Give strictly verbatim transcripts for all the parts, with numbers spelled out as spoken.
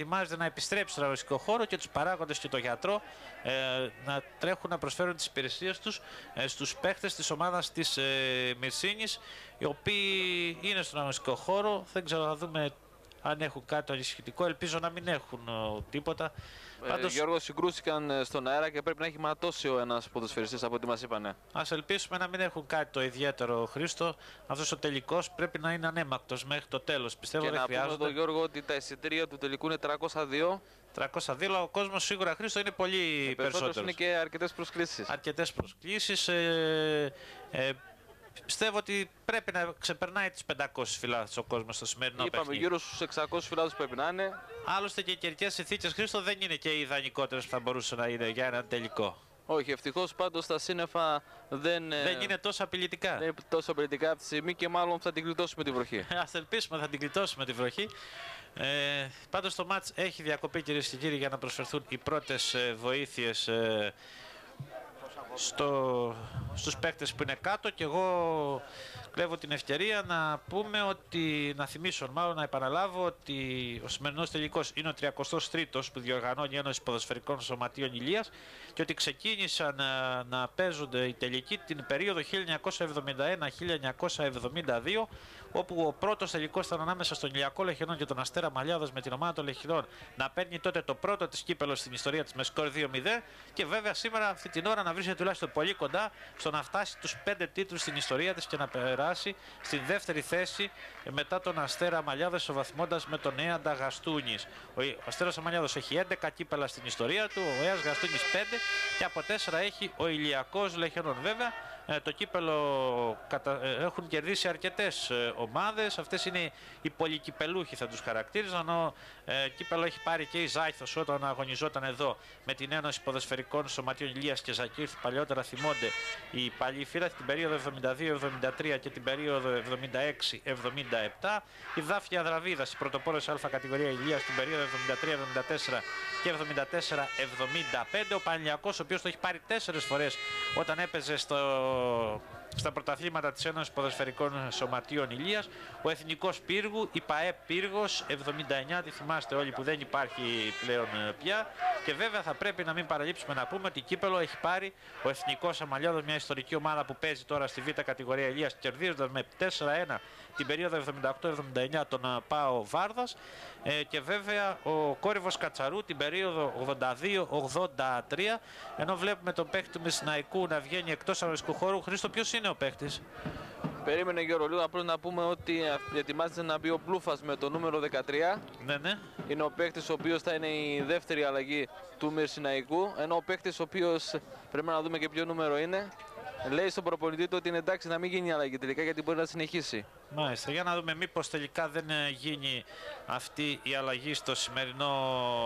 ετοιμάζεται να επιστρέψει στον αγωνιστικό χώρο και τους παράγοντες και το γιατρό ε, να τρέχουν να προσφέρουν τις υπηρεσίες τους ε, στους παίχτες της ομάδας της ε, Μυρσίνης, οι οποίοι είναι στον αγωνιστικό χώρο. Δεν ξέρω, να δούμε αν έχουν κάτι ανησυχητικό. Ελπίζω να μην έχουν ο, τίποτα. Ε, Πάντως, Γιώργο, συγκρούστηκαν στον αέρα και πρέπει να έχει ματώσει ο ένας ποδοσφαιριστής από ό,τι μας είπανε. ας ελπίσουμε να μην έχουν κάτι το ιδιαίτερο, Χρήστο. Αυτός ο τελικός πρέπει να είναι ανέμακτος μέχρι το τέλος. Πιστεύω Και δεν να πούμε χρειάζεται. τον Γιώργο ότι τα εισιτήρια του τελικού είναι τριακόσια δύο. τριακόσια δύο, αλλά ο κόσμος σίγουρα, Χρήστο, είναι πολύ περισσότερος. Είναι και αρκετές προσκλήσεις. Αρκετές προσκλήσεις. Ε, ε, πιστεύω ότι πρέπει να ξεπερνάει τις πεντακόσιες φυλάδες ο κόσμος στο σημερινό Είπαμε παιχνίδι. γύρω στους εξακόσιους φυλάδες πρέπει να είναι. Άλλωστε και οι καιρικές συνθήκες, Χρήστο, δεν είναι και οι ιδανικότερες που θα μπορούσε να είναι για έναν τελικό. Όχι, ευτυχώς πάντως τα σύννεφα δεν, Δεν είναι τόσο απειλητικά. δεν είναι τόσο απαιτητικά από τη στιγμή και μάλλον θα την γλιτώσουμε τη βροχή. Ας ελπίσουμε θα την γλιτώσουμε τη βροχή. Ε, πάντως το μάτς έχει διακοπεί, κυρίες και κύριοι, για να προσφερθούν οι πρώτες ε, βοήθειες ε, στο, στους παίκτες που είναι κάτω, και εγώ κλέβω την ευκαιρία να πούμε ότι, να θυμίσω μάλλον, να επαναλάβω ότι ο σημερινός τελικός είναι ο τριακοστός τρίτος που διοργανώνει η Ένωση Ποδοσφαιρικών Σωματείων Ηλίας και ότι ξεκίνησαν να, να παίζονται οι τελικοί την περίοδο χίλια εννιακόσια εβδομήντα ένα με χίλια εννιακόσια εβδομήντα δύο, όπου ο πρώτος τελικός ήταν ανάμεσα στον Ηλιακό Λεχινών και τον Αστέρα Μαλιάδος, με την ομάδα των Λεχινών να παίρνει τότε το πρώτο της κύπελο στην ιστορία της με σκορ δύο μηδέν, και βέβαια σήμερα αυτή την ώρα να βρίσκεται τουλάχιστον πολύ κοντά στο να φτάσει τους πέντε τίτλους στην ιστορία της και να περάσει στην δεύτερη θέση μετά τον Αστέρα Μαλιάδος, ισοβαθμώντας με τον Έαντα Γαστούνης. Ο Αστέρας Μαλιάδος έχει έντεκα κύπελα στην ιστορία του, ο Έας Γαστούνης πέντε, και από τέσσερα έχει ο Ηλιακός Λεχενών. Βέβαια το κύπελο έχουν κερδίσει αρκετές ομάδες, αυτές είναι οι πολυκυπελούχοι θα τους χαρακτήριζαν. Ενώ ε, κύπελο έχει πάρει και η Ζάιθος όταν αγωνιζόταν εδώ με την Ένωση Ποδοσφαιρικών Σωματείων Ηλίας και Ζακύρθ. Παλιότερα θυμώνται οι παλιοί φίλαθλοι την περίοδο εβδομήντα δύο εβδομήντα τρία και την περίοδο εβδομήντα έξι εβδομήντα επτά. Η Δάφια Δραβίδας, η πρωτοπόρος Α κατηγορία Ηλίας, την περίοδο εβδομήντα τρία εβδομήντα τέσσερα και εβδομήντα τέσσερα εβδομήντα πέντε. Ο Πανηλιακός, ο οποίος το έχει πάρει τέσσερις φορές όταν έπαιζε στο στα πρωταθλήματα της Ένωσης Ποδοσφαιρικών Σωματείων Ηλίας. Ο Εθνικός Πύργου, η ΠΑΕ Πύργος εβδομήντα εννιά, τη θυμάστε όλοι που δεν υπάρχει πλέον πια. Και βέβαια θα πρέπει να μην παραλείψουμε να πούμε ότι κύπελο έχει πάρει ο Εθνικός Αμαλιάδος, μια ιστορική ομάδα που παίζει τώρα στη Β κατηγορία Ηλίας, κερδίζοντας με τέσσερα ένα την περίοδο εβδομήντα οκτώ εβδομήντα εννιά τον ΠΑΟ Βάρδας. Ε, και βέβαια ο Κόρυβος Κατσαρού την περίοδο ογδόντα δύο ογδόντα τρία. Ενώ βλέπουμε τον παίκτη του Μεσσηναϊκού να βγαίνει εκτός αγωνιστικού χώρου. Χρήστο, ποιος είναι ο παίκτης? Περίμενε Γιώργο λίγο, απλώς να πούμε ότι ετοιμάζεται να μπει ο Μπλούφας με το νούμερο δεκατρία. Ναι, ναι. Είναι ο παίκτης ο οποίος θα είναι η δεύτερη αλλαγή του Μεσσηναϊκού. Ενώ ο παίκτης ο οποίος πρέπει να δούμε και ποιο νούμερο είναι, λέει στον προπονητή του ότι είναι εντάξει να μην γίνει αλλαγή τελικά γιατί μπορεί να συνεχίσει. Μάλιστα, για να δούμε μήπως τελικά δεν γίνει αυτή η αλλαγή στο σημερινό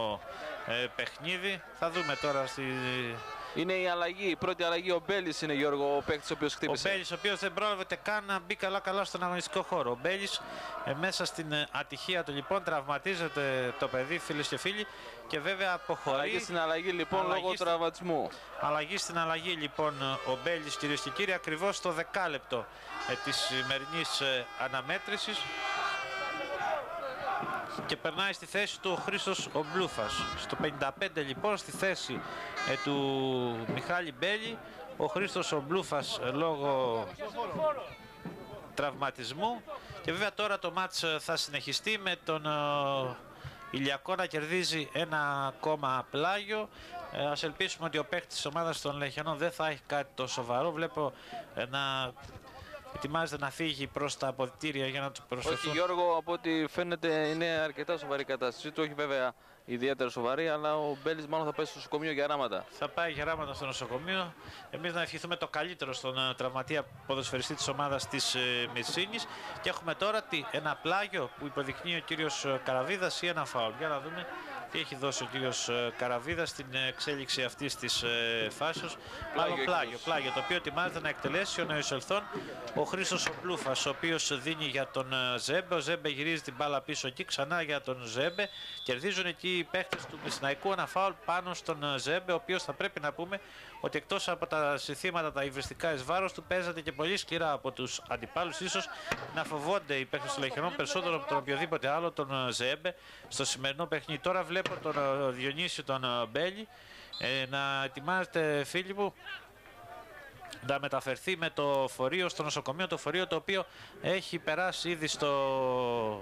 ε, παιχνίδι. Θα δούμε τώρα στη... Είναι η αλλαγή, η πρώτη αλλαγή. Ο Μπέλης είναι, Γιώργο, ο παίκτης ο οποίος χτύπησε. Ο Μπέλης, ο οποίος δεν πρόλαβε καν να μπει καλά-καλά στον αγωνιστικό χώρο. Ο Μπέλης ε, μέσα στην ε, ατυχία του λοιπόν τραυματίζεται το παιδί, φίλες και φίλοι, και βέβαια αποχωρεί. Αλλαγή στην αλλαγή λοιπόν αλλαγή λόγω στην... τραυματισμού. Αλλαγή στην αλλαγή λοιπόν ο Μπέλης, κυρίες και κύριοι, ακριβώς στο δεκάλεπτο ε, της σημερινής ε, αναμέτρησης. Και περνάει στη θέση του ο Χρήστος ο Μπλούφας. Στο πενήντα πέντε λοιπόν στη θέση ε, του Μιχάλη Μπέλη ο Χρήστος ο Μπλούφας ε, λόγω τραυματισμού. Και βέβαια τώρα το μάτς ε, θα συνεχιστεί με τον ε, Ηλιακό να κερδίζει ένα ακόμα πλάγιο. Ε, ας ελπίσουμε ότι ο παίκτης της ομάδας των Λεχιανών δεν θα έχει κάτι το σοβαρό. Βλέπω ε, να... ετοιμάζεται να φύγει προς τα αποδυτήρια για να του προσφερθούν. Όχι Γιώργο, από ό,τι φαίνεται είναι αρκετά σοβαρή η κατάστασή του, όχι βέβαια ιδιαίτερα σοβαρή, αλλά ο Μπέλης μάλλον θα πάει στο νοσοκομείο για ράματα. Θα πάει για ράματα στο νοσοκομείο. Εμείς να ευχηθούμε το καλύτερο στον uh, τραυματία ποδοσφαιριστή της ομάδας της uh, Μεσσίνης. Και έχουμε τώρα τι, ένα πλάγιο που υποδεικνύει ο κύριος uh, Καραβίδας ή ένα φάουλ. Για να δούμε τι έχει δώσει ο κύριος uh, Καραβίδας στην εξέλιξη αυτής της uh, φάσεως. Μάλλον πλάγιο, πλάγιο, το οποίο ετοιμάζεται να εκτελέσει ο νεοεισελθόν ο Χρήστος ο Μπλούφας, ο οποίος δίνει για τον uh, Ζέμπε. Ο Ζέμπε γυρίζει την μπάλα πίσω εκεί, ξανά για τον Ζέμπε. Κερδίζουν εκεί οι παίχτες του Μεσσηναϊκού ένα φάουλ πάνω στον Ζέμπε, ο οποίος θα πρέπει να πούμε ότι εκτός από τα συνθήματα τα υβριστικά εις βάρος του, παίζεται και πολύ σκληρά από τους αντιπάλους. Ίσως να φοβόνται οι παίκτες των Λεχενών περισσότερο από τον οποιοδήποτε άλλο τον Ζέμπε στο σημερινό παιχνίδι. Τώρα βλέπω τον Διονύσιο τον Μπέλη ε, να ετοιμάζεται, φίλοι μου, να μεταφερθεί με το φορείο στο νοσοκομείο, το φορείο το οποίο έχει περάσει ήδη στο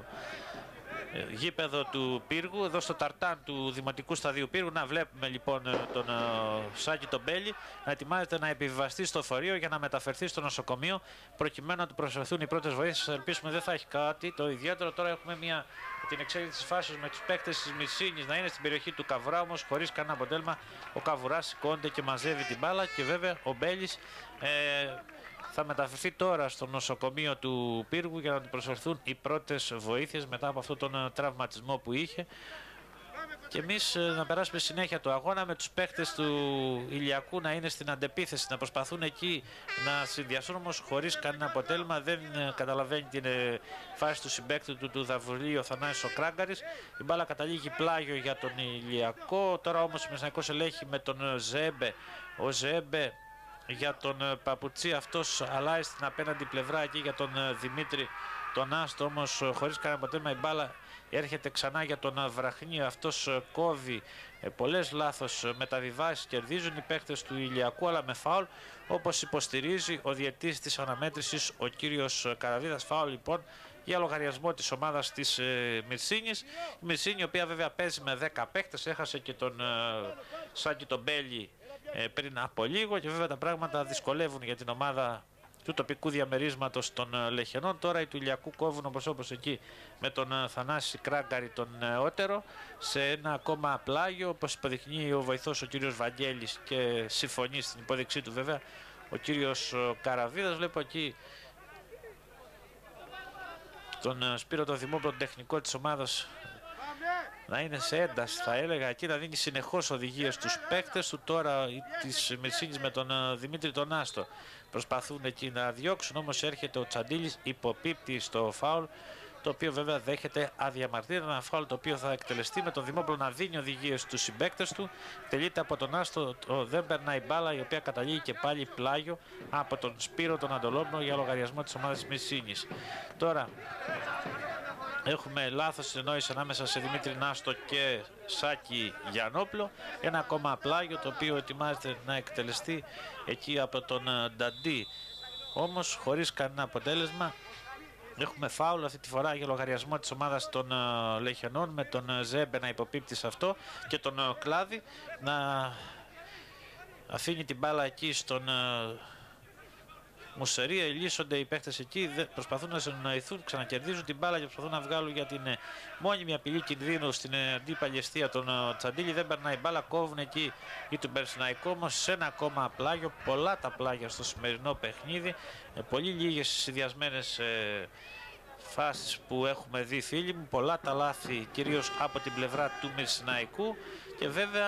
γήπεδο του Πύργου, εδώ στο ταρτάν του Δημοτικού Σταδίου Πύργου. Να βλέπουμε λοιπόν τον uh, Σάκη τον Μπέλη να ετοιμάζεται να επιβιβαστεί στο φορείο για να μεταφερθεί στο νοσοκομείο προκειμένου να του προσφερθούν οι πρώτες βοήθειες. Ελπίσουμε δεν θα έχει κάτι το ιδιαίτερο. Τώρα έχουμε μια, την εξέλιξη της φάσης με τους παίκτες της Μυρσίνης να είναι στην περιοχή του Καβουρά, όμως χωρίς κανένα αποτέλεσμα. Ο Καβουράς σηκώνεται και μαζεύει την μπάλα και βέβαια ο Μπέλης ε, θα μεταφερθεί τώρα στο νοσοκομείο του Πύργου για να του προσφερθούν οι πρώτες βοήθειες μετά από αυτόν τον τραυματισμό που είχε. Και εμείς να περάσουμε συνέχεια το αγώνα με τους παίχτες του Ηλιακού να είναι στην αντεπίθεση, να προσπαθούν εκεί να συνδυαστούν, όμως χωρίς κανένα αποτέλεσμα. Δεν καταλαβαίνει την φάση του συμπαίκτη του, του Δαβουλίου, ο Θανάσης ο Κράγκαρης. Η μπάλα καταλήγει πλάγιο για τον Ηλιακό. Τώρα όμως ο Μεσσηναϊκός ελέγχει με τον Ζέμπε. Ο Ζέμπε για τον Παπουτσί, αυτός αλλάζει στην απέναντι πλευρά εκεί για τον Δημήτρη τον Άστο, όμως χωρίς κανένα αποτέλεσμα. Η μπάλα έρχεται ξανά για τον Βραχνή, αυτός κόβει πολλές λάθος μεταβιβάσεις, κερδίζουν οι παίκτες του Ηλιακού αλλά με φάουλ, όπως υποστηρίζει ο διαιτητής της αναμέτρησης ο κύριος Καραβίδας. Φάουλ λοιπόν για λογαριασμό της ομάδας της ε, Μυρσίνης. Η Μυρσίνη, η οποία βέβαια παίζει με δέκα παίκτες, έχασε και τον ε, Σάκη τον Μπέλη ε, πριν από λίγο και βέβαια τα πράγματα δυσκολεύουν για την ομάδα του τοπικού διαμερίσματος των ε, Λεχενών. Τώρα οι του Ηλιακού κόβουν όπως όπως εκεί με τον ε, Θανάση Κράγκαρη τον νεότερο σε ένα ακόμα πλάγιο, όπως υποδεικνύει ο βοηθός ο κύριος Βαγγέλης και συμφωνεί στην υπόδειξή του βέβαια ο κύριος Καραβίδας. Βλέπω εκεί τον Σπύρο τον Δημόπουλο, τον τεχνικό της ομάδας, να είναι σε ένταση θα έλεγα εκεί, να δίνει συνεχώς οδηγίες στους παίκτες του. Τώρα της Μυρσίνης με τον Δημήτρη τον Άστο προσπαθούν εκεί να διώξουν, όμως έρχεται ο Τσαντίλης, υποπίπτει στο φάουλ, το οποίο βέβαια δέχεται αδιαμαρτύρια. Ένα φάουλ το οποίο θα εκτελεστεί με τον Δημόπουλο να δίνει οδηγίες στους συμπαίκτες του. Τελείται από τον Άστο, ο, δεν περνάει μπάλα, η οποία καταλήγει και πάλι πλάγιο από τον Σπύρο τον Αντολόπνο για λογαριασμό της ομάδας της Μυρσίνης. Τώρα έχουμε λάθος συνεννόηση ανάμεσα σε Δημήτρη Νάστο και Σάκη Γιαννόπλο. Ένα ακόμα πλάγιο το οποίο ετοιμάζεται να εκτελεστεί εκεί από τον Νταντί, όμως χωρίς κανένα αποτέλεσμα. Έχουμε φάουλ αυτή τη φορά για λογαριασμό της ομάδας των uh, Λεχενών, με τον uh, Ζέμπε να υποπίπτει σε αυτό και τον uh, Κλάδη να αφήνει την μπάλα εκεί στον uh, Μουσερία. Ελίσσονται οι παίχτες εκεί, προσπαθούν να συνεννοηθούν, ξανακερδίζουν την μπάλα και προσπαθούν να βγάλουν για την uh, μόνιμη απειλή κινδύνου στην uh, αντίπαλη αιστεία τον uh, Τσαντίλη. Δεν περνάει μπάλα, κόβουν εκεί ή του Περσιναϊκού, όμως σε ένα ακόμα πλάγιο. Πολλά τα πλάγια στο σημερινό παιχνίδι, ε, πολύ λίγες συνδυασμένες ε, φάσεις που έχουμε δει, φίλοι μου. Πολλά τα λάθη κυρίως από την πλευρά του Μυρσηναϊκού και βέβαια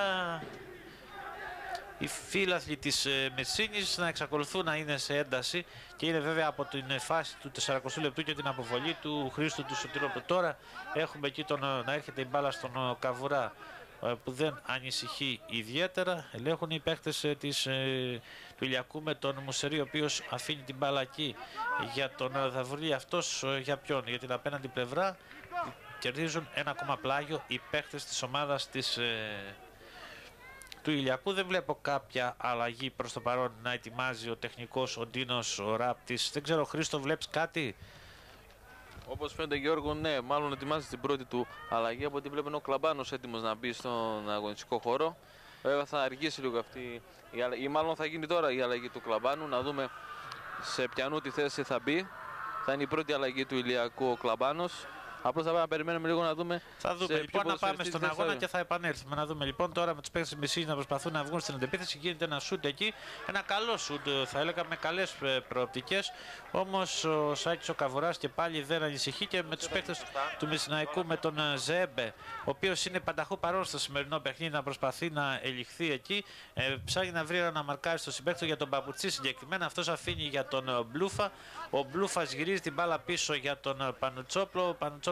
οι φίλαθλοι της ε, Μυρσίνης να εξακολουθούν να είναι σε ένταση και είναι βέβαια από την φάση του σαράντα λεπτού και την αποβολή του Χρήστου του Σωτηρόπουλου. Τώρα έχουμε εκεί τον, να έρχεται η μπάλα στον Καβουρά, που δεν ανησυχεί ιδιαίτερα. Ελέγχουν οι παίχτες ε, της, ε, του Ηλιακού με τον Μουσερή, ο οποίος αφήνει την μπάλα εκεί για τον Δαβουλή. Αυτός ε, για ποιον? Για την απέναντι πλευρά. Κερδίζουν ένα ακόμα πλάγιο οι παίχτες της ομάδας της, ε, του Ηλιακού. Δεν βλέπω κάποια αλλαγή προς το παρόν να ετοιμάζει ο τεχνικός, ο Ντίνος, ο Ράπτης. Δεν ξέρω, Χρήστο, βλέπεις κάτι? Όπως φαίνεται, Γιώργο, ναι, μάλλον ετοιμάζει την πρώτη του αλλαγή, από ό,τι βλέπω είναι ο Κλαμπάνος έτοιμος να μπει στον αγωνιστικό χώρο. Βέβαια θα αργήσει λίγο αυτή η αλλαγή, ή μάλλον θα γίνει τώρα η αλλαγή του Κλαμπάνου, να δούμε σε ποιανού τη θέση θα μπει. Θα είναι η πρώτη αλλαγή του Ηλιακού ο Κλαμπάνος. Απλώς θα πάμε να περιμένουμε λίγο να δούμε. Θα δούμε λοιπόν, να πάμε στον αγώνα και θα επανέλθουμε. Να δούμε λοιπόν τώρα με τους παίκτες της Μυρσίνης να προσπαθούν να βγουν στην αντεπίθεση. Γίνεται ένα σουτ εκεί. Ένα καλό σουτ, θα έλεγα, με καλές προοπτικές. Όμως ο Σάκης ο Καβουράς και πάλι δεν ανησυχεί και με τους παίκτες του Μυρσηναϊκού, με τον Ζέμπε, ο οποίος είναι πανταχού παρόν στο σημερινό παιχνίδι, να προσπαθεί να ελιχθεί εκεί. Ε, ψάχνει να βρει να μαρκάρει στο συμπαίκτη για τον Παπουτσί συγκεκριμένα. Αυτός αφήνει για τον Μπλούφα. Ο Μπλούφας γυρίζει την μπάλα πίσω για τον Πανουτσόπλο. Ο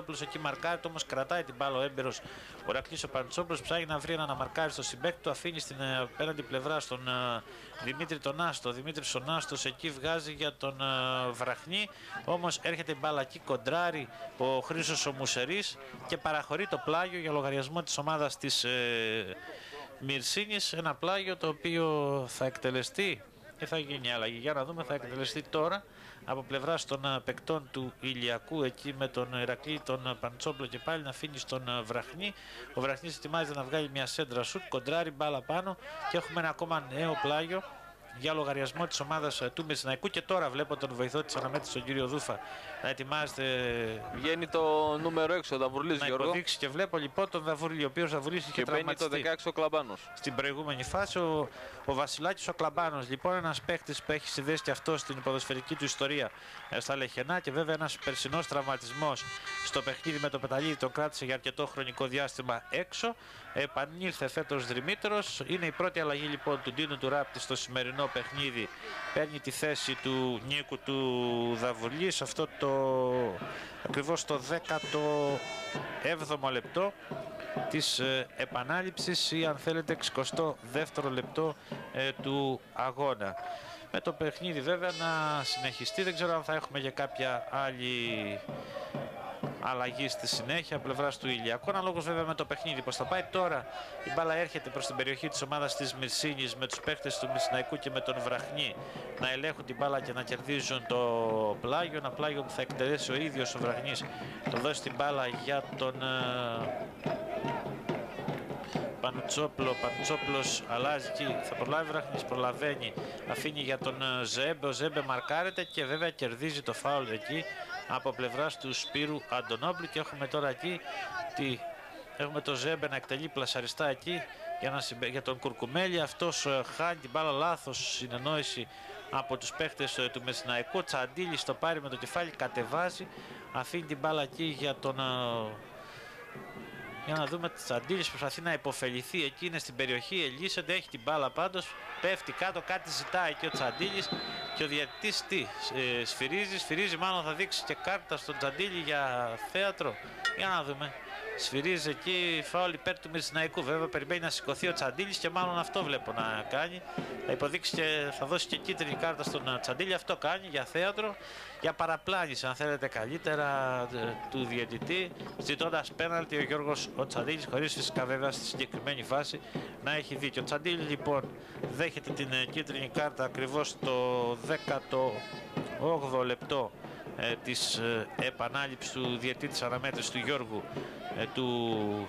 Πανουτσόπουλος εκεί μαρκάρει, όμως κρατάει την μπάλα ο έμπειρος ο Ηρακλής ο Πανουτσόπουλος. Ψάχνει να βρει έναν να μαρκάρει στο συμπέκτη του, αφήνει στην απέναντι πλευρά στον uh, Δημήτρη τον Άστο. Ο Δημήτρης ο Άστος εκεί βγάζει για τον uh, Βραχνή, όμως έρχεται η μπάλα εκεί, κοντράρει ο Χρήστος ο Μουσερής και παραχωρεί το πλάγιο για λογαριασμό της ομάδας της uh, Μυρσίνης. Ένα πλάγιο το οποίο θα εκτελεστεί και θα γίνει αλλαγή. Για να δούμε, θα εκτελεστεί τώρα από πλευράς των παικτών του Ηλιακού εκεί με τον Ηρακλή, τον Παντσόπλο και πάλι να αφήνει στον Βραχνή. Ο Βραχνής ετοιμάζεται να βγάλει μια σέντρα σουτ, κοντράρει μπάλα πάνω και έχουμε ένα ακόμα νέο πλάγιο για λογαριασμό της ομάδας του Μεσσηναϊκού. Και τώρα βλέπω τον βοηθό της αναμέτρησης, τον κύριο Δούφα, να ετοιμάζεται. Βγαίνει το νούμερο έξι ο Δαβουρλής, να Γιώργο. υποδείξει και βλέπω λοιπόν τον Δαβουρλή, ο οποίος Δαβουρλής είχε τραυματιστεί. Και μπαίνει το δεκαέξι ο Κλαμπάνος. Στην προηγούμενη φάση ο, ο Βασιλάκης ο Κλαμπάνος. Λοιπόν, ένας παίχτης που έχει συνδέσει και αυτό στην ποδοσφαιρική του ιστορία στα Λεχενά, και βέβαια ένας περσινός τραυματισμός στο παιχνίδι με το Πεταλίδη τον κράτησε για αρκετό χρονικό διάστημα έξω. Επανήλθε φέτος Δημήτρος. Είναι η πρώτη αλλαγή λοιπόν του Ντίνου του Ράπτη στο σημερινό παιχνίδι. Παίρνει τη θέση του Νίκου του Δαβουλή σε αυτό το ακριβώς το δέκατο έβδομο λεπτό της ε, επανάληψης ή αν θέλετε εξηκοστό δεύτερο λεπτό ε, του αγώνα. Με το παιχνίδι βέβαια να συνεχιστεί, δεν ξέρω αν θα έχουμε για κάποια άλλη αλλαγή στη συνέχεια πλευράς του Ηλιακού, αναλόγως βέβαια με το παιχνίδι πώς θα πάει. Τώρα η μπάλα έρχεται προς την περιοχή της ομάδας της Μυρσίνης με τους παίχτες του Μεσσηναϊκού και με τον Βραχνή να ελέγχουν την μπάλα και να κερδίζουν το πλάγιο. Ένα πλάγιο που θα εκτελέσει ο ίδιος ο Βραχνής, το δώσει την μπάλα για τον Πανουτσόπλο. Πανουτσόπλος αλλάζει εκεί, θα προλάβει Βραχνής, προλαβαίνει, αφήνει για τον Ζέμπε. Ο Ζέμπε μαρκάρεται και βέβαια κερδίζει το φάουλ εκεί από πλευράς του Σπύρου Αντωνόπλου. Και έχουμε τώρα εκεί τι, έχουμε το Ζέμπε να εκτελεί πλασαριστά εκεί για, να συμπε... για τον Κουρκουμέλη. Αυτός uh, χάνει την μπάλα, λάθος συνεννόηση από τους παίχτες uh, του Μεσσηναϊκού. Τσαντίλης το πάρει με το κεφάλι, κατεβάζει, αφήνει την μπάλα εκεί για τον uh... για να δούμε, Τσαντίλης προσπαθεί να υποφεληθεί εκεί, είναι στην περιοχή, ελίσσεται, έχει την μπάλα πάντως, πέφτει κάτω, κάτι ζητάει και ο Τσαντίλης και ο διαιτητής τι, ε, σφυρίζει, σφυρίζει, μάλλον θα δείξει και κάρτα στον Τσαντίλη για θέατρο. Για να δούμε, σφυρίζει εκεί, φάουλ υπέρ του Μυρσηναϊκού. Βέβαια περιμένει να σηκωθεί ο Τσαντίλης και μάλλον αυτό βλέπω να κάνει. Θα υποδείξει και θα δώσει και κίτρινη κάρτα στον Τσαντίλη, αυτό κάνει για θέατρο, για παραπλάνηση αν θέλετε καλύτερα του διαιτητή, ζητώντας πέναλτι ο Γιώργος ο Τσαντίλης, χωρίς φυσικά βέβαια στη συγκεκριμένη φάση να έχει δίκιο. Ο Τσαντίλης λοιπόν δέχεται την κίτρινη κάρτα ακριβώς στο δέκατο όγδοο λεπτό ε, της ε, επανάληψης του διαιτητή της αναμέτρησης του Γιώργου ε, του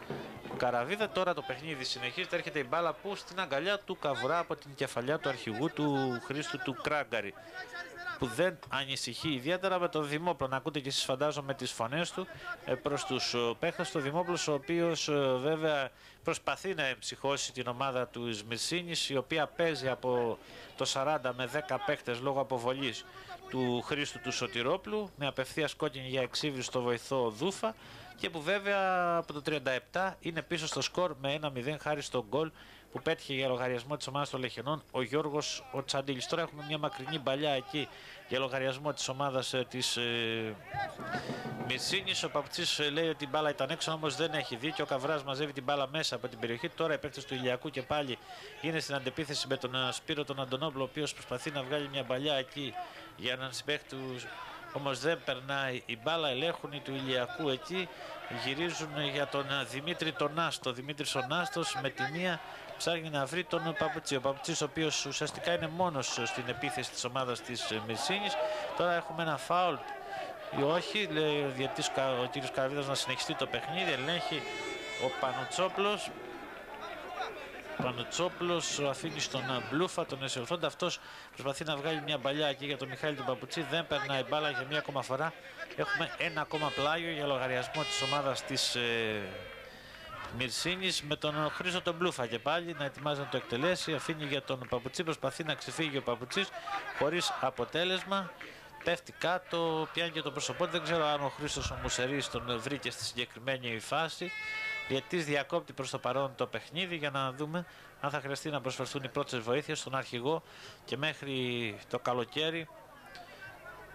Καραβίδα. Τώρα το παιχνίδι συνεχίζεται, έρχεται η μπάλα που στην αγκαλιά του Καβουρά από την κεφαλιά του αρχηγού του Χρήστου του Κράγκαρη, που δεν ανησυχεί ιδιαίτερα με τον Δημόπλο. Να ακούτε και εσείς φαντάζομαι τις φωνές του προς τους παίχτες του Δημόπλος, ο οποίος βέβαια προσπαθεί να εμψυχώσει την ομάδα του Μυρσίνης, η οποία παίζει από το σαράντα με δέκα παίχτες λόγω αποβολής του Χρήστου του Σωτηρόπλου, με απευθείας κόκκινη για εξύβριση στο βοηθό Δούφα, και που βέβαια από το τριάντα επτά είναι πίσω στο σκορ με ένα μηδέν χάρη στο γκολ που πέτυχε για λογαριασμό της ομάδας των Λεχενών ο Γιώργος ο Τσαντίλης. Τώρα έχουμε μια μακρινή παλιά εκεί για λογαριασμό της ομάδας ε, της ε, Μυρσίνης. Ο Παπουτσής ε, λέει ότι η μπάλα ήταν έξω, όμως δεν έχει δίκιο. Ο Καβράς μαζεύει την μπάλα μέσα από την περιοχή. Τώρα οι παίκτες του Ηλιακού και πάλι είναι στην αντεπίθεση με τον ε, Σπύρο τον Αντωνόπλο, ο οποίος προσπαθεί να βγάλει μια παλιά εκεί για έναν συμπαίχτη του, όμως δεν περνάει η μπάλα. Ελέγχουν οι του Ηλιακού εκεί, γυρίζουν για τον Δημήτρη τον Άστο. Δημήτρης ο Άστος με τη μία ψάχνει να βρει τον Παπουτσί. Ο Παπουτσής ο οποίος ουσιαστικά είναι μόνος στην επίθεση της ομάδας της Μυρσίνης. Τώρα έχουμε ένα φάουλ ή όχι, λέει ο διαιτητής ο κ. Καραβίδας να συνεχιστεί το παιχνίδι. Ελέγχει ο Πανουτσόπλος. Πανουτσόπλος αφήνει στον Μπλούφα, τον εσωθόντα. Αυτός προσπαθεί να βγάλει μια μπαλιά εκεί για τον Μιχάλη τον Παπουτσί. Δεν περνάει μπάλα για μια ακόμα φορά. Έχουμε ένα ακόμα πλάγιο για λογαριασμό της ομάδας της ε, Μυρσίνης με τον Χρήστο τον Μπλούφα και πάλι να ετοιμάζει να το εκτελέσει. Αφήνει για τον Παπουτσί, προσπαθεί να ξεφύγει ο Παπουτσής χωρίς αποτέλεσμα. Πέφτει κάτω, πιάνει και το πρόσωπό. Δεν ξέρω αν ο Χρήστος ο Μουσερής τον βρήκε στη συγκεκριμένη φάση. Διαιτητής διακόπτει προς το παρόν το παιχνίδι για να δούμε αν θα χρειαστεί να προσφερθούν οι πρώτες βοήθειες στον αρχηγό, και μέχρι το καλοκαίρι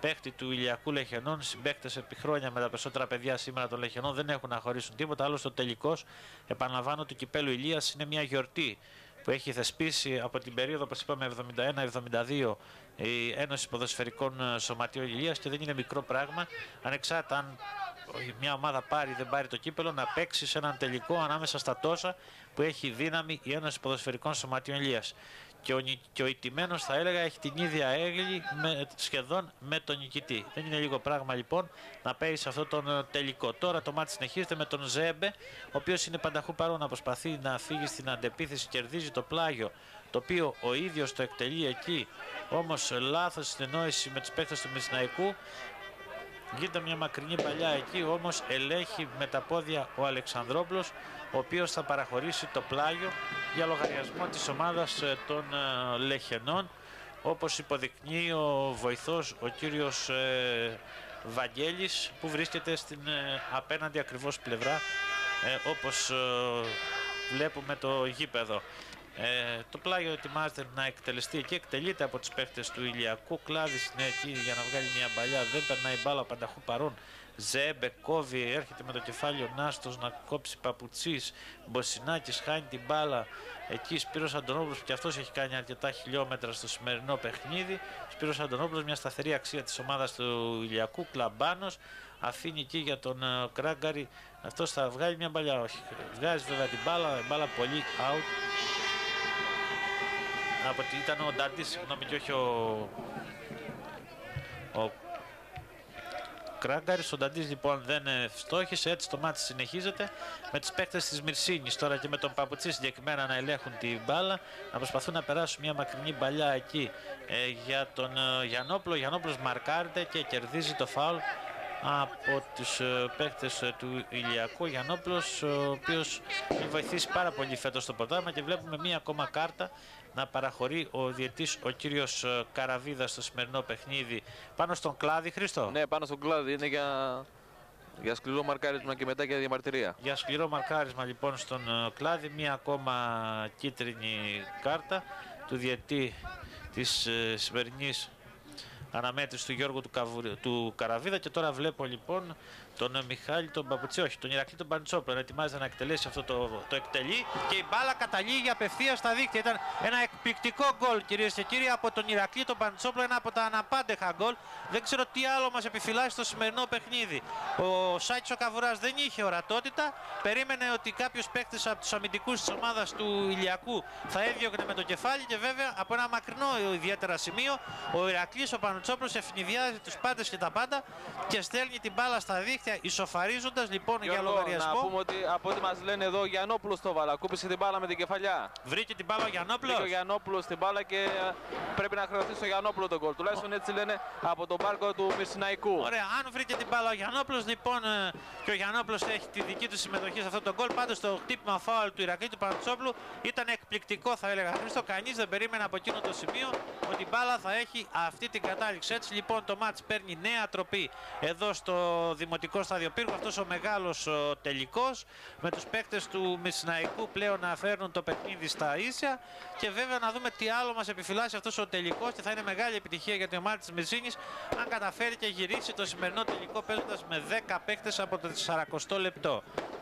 παίχτη του Ηλιακού Λεχενών. Συμπαίκτες επί χρόνια με τα περισσότερα παιδιά σήμερα των Λεχενών δεν έχουν να χωρίσουν τίποτα. Άλλωστε, ο τελικός, επαναλαμβάνω, του Κυπέλου Ηλίας είναι μια γιορτή που έχει θεσπίσει από την περίοδο, όπως είπαμε, εβδομήντα ένα εβδομήντα δύο η Ένωση Ποδοσφαιρικών Σωματείων Ηλίας, και δεν είναι μικρό πράγμα, ανεξάρτητα αν μια ομάδα πάρει ή δεν πάρει το κύπελο, να παίξει σε έναν τελικό ανάμεσα στα τόσα που έχει δύναμη η Ένωση Ποδοσφαιρικών Σωματείων Ηλίας. Και ο, και ο ηττημένος, θα έλεγα, έχει την ίδια έγκλη με, σχεδόν με τον νικητή. Δεν είναι λίγο πράγμα λοιπόν να παίζει σε αυτόν τον τελικό. Τώρα το μάτι συνεχίζεται με τον Ζέμπε, ο οποίος είναι πανταχού παρόν να προσπαθεί να φύγει στην αντεπίθεση, κερδίζει το πλάγιο, το οποίο ο ίδιος το εκτελεί εκεί, όμως λάθος συνεννόηση με τους παίκτες του Μισναϊκού. Γίνεται μια μακρινή παλιά εκεί, όμως ελέγχει με τα πόδια ο Αλεξανδρόπουλος, ο οποίος θα παραχωρήσει το πλάγιο για λογαριασμό της ομάδας των ε, Λεχενών, όπως υποδεικνύει ο βοηθός, ο κύριος ε, Βαγγέλης, που βρίσκεται στην ε, απέναντι ακριβώς πλευρά, ε, όπως ε, βλέπουμε το γήπεδο. Ε, το πλάγιο ετοιμάζεται να εκτελεστεί εκεί, εκτελείται από τους παίχτες του Ηλιακού. Κλάδης είναι εκεί για να βγάλει μια παλιά, δεν περνάει μπάλα, πανταχού παρόν. Ζέμπε κόβει, έρχεται με το κεφάλι ο Νάστος να κόψει Παπουτσής. Μποσινάκης χάνει την μπάλα εκεί. Σπύρος Αντωνόπουλος, που και αυτός έχει κάνει αρκετά χιλιόμετρα στο σημερινό παιχνίδι. Σπύρος Αντωνόπουλος, μια σταθερή αξία της ομάδας του Ηλιακού. Κλαμπάνος αφήνει εκεί για τον uh, Κράγκαρη. Αυτός θα βγάλει μια μπαλιά, όχι, βγάζει βέβαια την μπάλα, μπάλα πολύ out. Από ότι ήταν ο Ντάντης, συγγνώμη, και όχι ο, ο Κράγκαρης. Ο Ντάντης λοιπόν δεν στόχισε, έτσι το μάτι συνεχίζεται με τις παίκτες της Μυρσίνης τώρα και με τον Παπουτσί συγκεκριμένα να ελέγχουν την μπάλα, να προσπαθούν να περάσουν μια μακρινή μπαλιά εκεί ε, για τον ε, Γιαννόπουλο. Ο Γιαννόπουλος μαρκάρεται και κερδίζει το φάουλ από τους ε, παίκτες ε, του Ηλιακού. Γιαννόπουλος, ο οποίος έχει βοηθήσει πάρα πολύ φέτος στο πρωτάθλημα, και βλέπουμε μία ακόμα κάρτα να παραχωρεί ο διαιτής, ο κύριος Καραβίδας, στο σημερινό παιχνίδι πάνω στον Κλάδη. Χρήστο. Ναι, πάνω στον Κλάδη, είναι για, για σκληρό μαρκάρισμα και μετά για διαμαρτυρία. Για σκληρό μαρκάρισμα λοιπόν στον Κλάδη, μία ακόμα κίτρινη κάρτα του διαιτή της ε, σημερινής αναμέτρηση του Γιώργου του, Καβου... του Καραβίδα. Και τώρα βλέπω λοιπόν τον Μιχάλη τον Παπουτσί, όχι, τον Ηρακλή τον Παντσόπλο να ετοιμάζεται να εκτελέσει αυτό το, το εκτελεί, και η μπάλα καταλήγει απευθείας στα δίκτυα. Ήταν ένα εκπληκτικό γκολ, κυρίες και κύριοι, από τον Ηρακλή τον Παντσόπλο, ένα από τα αναπάντεχα γκολ. Δεν ξέρω τι άλλο μας επιφυλάσσει στο σημερινό παιχνίδι. Ο Σάκης ο Καβουράς δεν είχε ορατότητα, περίμενε ότι κάποιος παίκτης από τους αμυντικούς της ομάδας του Ηλιακού θα έδιωχνε με το κεφάλι, και βέβαια από ένα μακρινό ιδιαίτερα σημείο ο Ηρακλής ο Παντσόπλος ευνηδιάζει τους πάντες και τα πάντα και στέλνει την μπάλα στα δίκτυα, ισοφαρίζοντας λοιπόν Γιώργο, για λογαριασμό. Να πούμε ότι από ό,τι μας λένε εδώ, ο Γιαννόπουλος το βάλα. Κούπησε την μπάλα με την κεφαλιά. Βρήκε την μπάλα ο Γιαννόπουλος. Βρήκε ο Γιαννόπουλος την μπάλα και πρέπει να χρεωθεί στο Γιαννόπουλο τον γκολ. Τουλάχιστον έτσι λένε από τον πάρκο του Μυρσιναϊκού. Ωραία, αν βρήκε την μπάλα ο Γιαννόπουλος λοιπόν, και ο Γιαννόπουλος έχει τη δική του συμμετοχή σε αυτό το γκολ. Πάντως το χτύπημα φάουλ του Ηρακλή του Παντσόπλου ήταν εκπληκτικό, θα έλεγα. Χρήστο, κανείς δεν περίμενε από εκείνο το σημείο ότι η μπάλα θα έχει αυτή την κατάληξη. Έτσι λοιπόν το μάτς παίρνει νέα τροπή εδώ στο Δημοτικό Στάδιο Πύργου. Αυτός ο μεγάλος ο τελικός, με τους παίκτες του Μυρσιναϊκού πλέον να φέρνουν το παιχνίδι στα ίσια, και βέβαια να δούμε τι άλλο μας επιφυλάσσει αυτός ο τελικός, και θα είναι μεγάλη επιτυχία για την ομάδα της Μυρσίνης αν καταφέρει και γυρίσει το σημερινό τελικό παίζοντας με δέκα παίκτες από το σαρακοστό λεπτό.